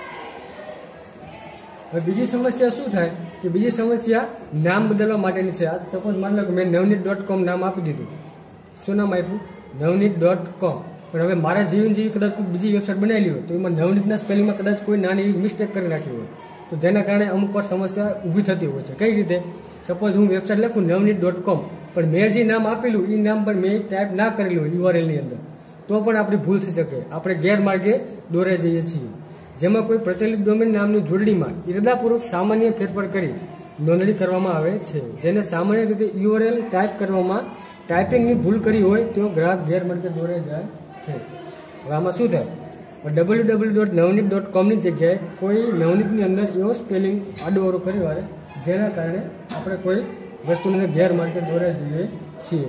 હવે બીજી સમસ્યા શું થાય કે બીજી સમસ્યા નામ બદલવા માટેની છે. આ સપોઝ માની લો કે મેં નવનીત ડોટ કોમ નામ આપી દીધું. શું નામ આપ્યું? નવનીત ડોટ કોમ. પણ હવે મારા જીવન જેવી કદાચ કોઈ બીજી વેબસાઇટ બનાવેલી હોય તો એમાં નવનીતના સ્પેલિંગમાં કદાચ કોઈ નાની એવી મિસ્ટેક કરી નાખી હોય તો જેના કારણે અમુક વાર સમસ્યા ઊભી થતી હોય છે. કઈ રીતે? સપોઝ હું વેબસાઇટ લખું નવનીત ડોટ કોમ, પણ મેં જે નામ આપેલું એ નામ પણ મેં ટાઈપ ના કરેલું હોય યુઆરએલની અંદર, તો પણ આપણી ભૂલ થઈ શકે. આપણે ગેરમાર્ગે દોરાઈ જઈએ છીએ. જેમાં કોઈ પ્રચલિત ડોમેન નામની જોડણીમાં ઇરાદાપૂર્વક સામાન્ય ફેરફાર કરી નોંધણી કરવામાં આવે છે. જેને સામાન્ય રીતે યુઆરએલ ટાઈપ કરવામાં ટાઈપિંગની ભૂલ કરી હોય તો ગ્રાહક ગેરમાર્ગે દોરાઈ જાય છે. હવે આમાં શું થાય? W W dot Navneet dot કોમની જગ્યાએ કોઈ નવનીતની અંદર એવો સ્પેલિંગ આડોઅવળો કર્યો હોય જેના કારણે આપણે કોઈ વસ્તુને ગેરમાર્ગે દોરાઈ જઈએ છીએ.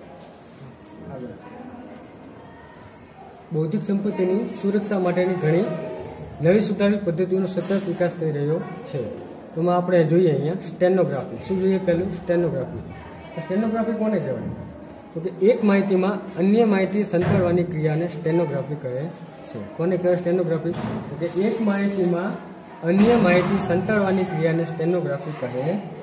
બૌદ્ધિક સંપત્તિની સુરક્ષા માટેની ઘણી નવી સુધારિત પદ્ધતિઓનો સતત વિકાસ થઈ રહ્યો છે. તોમાં આપણે જોઈએ અહીંયા સ્ટેનોગ્રાફી. શું જોઈએ? પહેલું સ્ટેનોગ્રાફી. સ્ટેનોગ્રાફી કોને કહેવાય? તો કે એક માહિતીમાં અન્ય માહિતી સંતાડવાની ક્રિયાને સ્ટેનોગ્રાફી કહે છે. કોને કહેવાય સ્ટેનોગ્રાફી? તો કે એક માહિતીમાં અન્ય માહિતી સંતાડવાની ક્રિયાને સ્ટેનોગ્રાફી કહે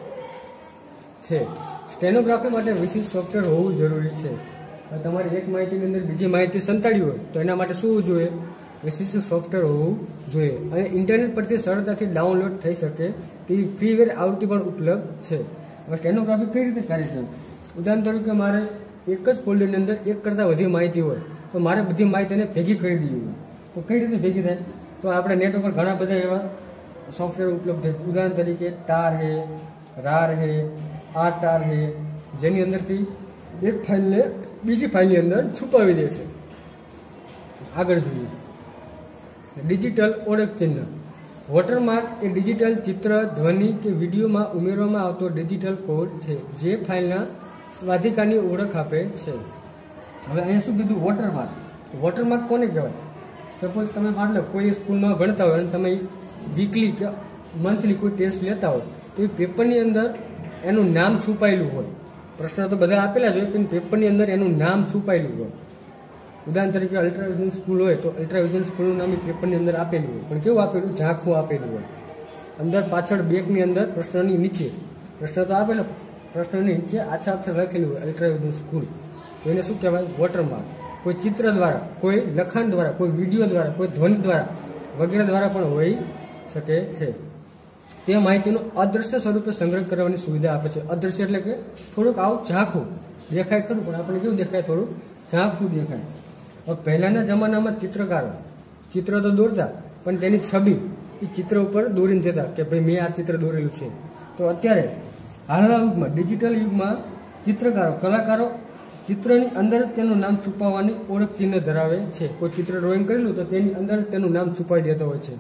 છે. સ્ટેનોગ્રાફી માટે વિશિષ્ટ સોફ્ટવેર હોવું જરૂરી છે. તમારે એક માહિતીની અંદર બીજી માહિતી સંતાડવી હોય તો એના માટે શું જોઈએ? વિશિષ્ટ સોફ્ટવેર હોવું જોઈએ. અને ઇન્ટરનેટ પરથી સરળતાથી ડાઉનલોડ થઈ શકે તેવી ફ્રીવેર આવૃત્તિ પણ ઉપલબ્ધ છે. હવે સ્ટેનોગ્રાફી કઈ રીતે કાર્ય છે? ઉદાહરણ તરીકે મારે એક જ ફોલ્ડરની અંદર એક કરતાં વધુ માહિતી હોય તો મારે બધી માહિતીને ભેગી કરી દેવી હોય તો કઈ રીતે ભેગી થાય? તો આપણે નેટ ઉપર ઘણા બધા એવા સોફ્ટવેર ઉપલબ્ધ છે. ઉદાહરણ તરીકે ટાર હે, રાર હે, આ ટાર હે, જેની અંદરથી એક ફાઇલને બીજી ફાઇલની અંદર છુપાવી દે છે. આગળ જોઈએ ડિજિટલ ઓળખ ચિહ્ન. વોટરમાર્ક એ ડિજિટલ ચિત્ર, ધ્વનિ કે વિડીયોમાં ઉમેરવામાં આવતો ડિજિટલ કોડ છે જે ફાઇલના સ્વાધિકારની ઓળખ આપે છે. હવે અહીંયા શું કીધું? વોટરમાર્ક. વોટરમાર્ક કોને કહેવાય? સપોઝ તમે માની લો કોઈ સ્કૂલમાં ભણતા હોય અને તમે વીકલી કે મંથલી કોઈ ટેસ્ટ લેતા હોય તો એ પેપરની અંદર એનું નામ છુપાયેલું હોય. પ્રશ્નો તો બધા આપેલા જ હોય પણ પેપરની અંદર એનું નામ છુપાયેલું હોય. ઉદાહરણ તરીકે અલ્ટ્રાવિઝન સ્કૂલ હોય તો અલ્ટ્રાવિઝન સ્કૂલનું નામ પેપરની અંદર આપેલું હોય પણ કેવું આપેલું? ઝાંખું આપેલું હોય. અંદર પાછળ બેગની અંદર પ્રશ્નની નીચે પ્રશ્ન તો આપેલો, પ્રશ્નની નીચે આછા અક્ષર લખેલું હોય અલ્ટ્રાવિઝન સ્કૂલ. તો એને શું કહેવાય? વોટરમાર્ક. કોઈ ચિત્ર દ્વારા, કોઈ લખાણ દ્વારા, કોઈ વિડીયો દ્વારા, કોઈ ધ્વનિ દ્વારા વગેરે દ્વારા પણ હોઈ શકે છે. તે માહિતીનો અદ્રશ્ય સ્વરૂપે સંગ્રહ કરવાની સુવિધા આપે છે. અદ્રશ્ય એટલે કે થોડુંક આવું ઝાંખું દેખાય ખરું પણ આપણે કેવું દેખાય? થોડું ઝાંખું દેખાય. હવે પહેલાના જમાનામાં ચિત્રકારો ચિત્ર તો દોરતા પણ તેની છબી એ ચિત્ર ઉપર દોરીને જતા કે ભાઈ મેં આ ચિત્ર દોરેલું છે. તો અત્યારે હાલના યુગમાં, ડિજિટલ યુગમાં ચિત્રકારો, કલાકારો ચિત્રની અંદર તેનું નામ છુપાવવાની ઓળખ ચિહ્ન ધરાવે છે. કોઈ ચિત્ર ડ્રોઈંગ કરેલું તો તેની અંદર તેનું નામ છુપાવી દેતો હોય છે.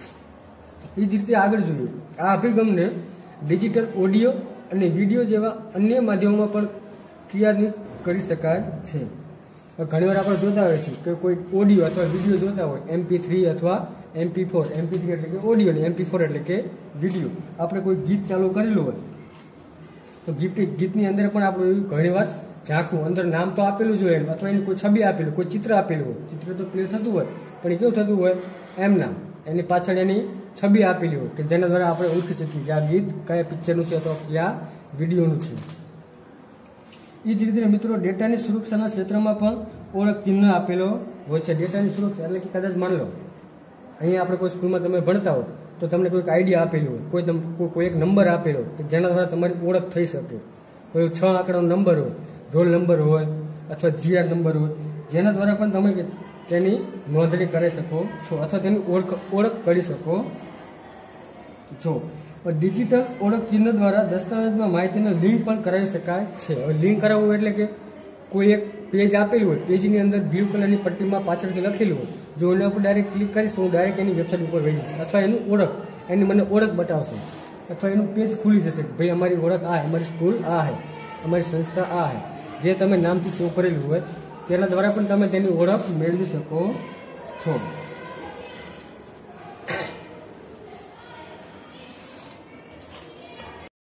એ જ રીતે આગળ જોઈએ આ અભિગમને ડિજિટલ ઓડિયો અને વિડીયો જેવા અન્ય માધ્યમોમાં પણ ક્રિયાન્વિત કરી શકાય છે. ઘણી વાર આપણે જોતા હોઈએ છીએ કે કોઈ ઓડિયો અથવા વિડીયો જોતા હોય એમપી થ્રી અથવા એમપી ફોર. એમપી થ્રી એટલે કે ઓડિયો અને એમપી ફોર એટલે કે વિડીયો. આપણે કોઈ ગીત ચાલુ કરેલું હોય તો ગીત ગીતની અંદર પણ આપણે એવું ઘણી વાર ઝાંખું અંદર નામ તો આપેલું જ હોય અથવા એની કોઈ છબી આપેલું, કોઈ ચિત્ર આપેલું હોય. ચિત્ર તો પ્લે થતું હોય પણ એ કેવું થતું હોય? એમ નામ એની પાછળ એની છબી આપેલી હોય કે જેના દ્વારા આપણે ઓળખી શકીએ કે આ ગીત કયા પિક્ચરનું છે અથવા કયા વિડીયોનું છે. એ જ રીતે મિત્રો ડેટાની સુરક્ષાના ક્ષેત્રમાં પણ ઓળખ ચિહ્ન આપેલો હોય છે. ડેટાની સુરક્ષા એટલે કે કદાચ માની લો અહીંયા આપણે કોઈ સ્કૂલમાં તમે ભણતા હો તો તમને કોઈક આઈડિયા આપેલું હોય, કોઈ કોઈ એક નંબર આપેલો હોય કે જેના દ્વારા તમારી ઓળખ થઈ શકે. કોઈ છ આંકડાનો નંબર હોય, રોલ નંબર હોય અથવા જીઆર નંબર હોય જેના દ્વારા પણ તમે તેની નોંધણી કરી શકો છો અથવા તેની ઓળખ ઓળખ કરી શકો છો. ડિજિટલ ઓળખ ચિહ્ન દ્વારા દસ્તાવેજમાં માહિતીને લિંક પણ કરાવી શકાય છે. હવે લિંક કરાવવું એટલે કે કોઈ એક પેજ આપેલું હોય, પેજની અંદર બ્લુ કલરની પટ્ટીમાં પાછળથી લખેલું હોય, જો એના ઉપર ડાયરેક્ટ ક્લિક કરીશ તો હું ડાયરેક્ટ એની વેબસાઇટ ઉપર વહી જઈશ અથવા એનું ઓળખ એની મને ઓળખ બતાવશે અથવા એનું પેજ ખુલી જશે કે ભાઈ અમારી ઓળખ આ, અમારી સ્કૂલ આ છે, અમારી સંસ્થા આ છે. જે તમે નામથી સેવ કરેલું હોય તેના દ્વારા પણ તમે તેની ઓળખ મેળવી શકો છો.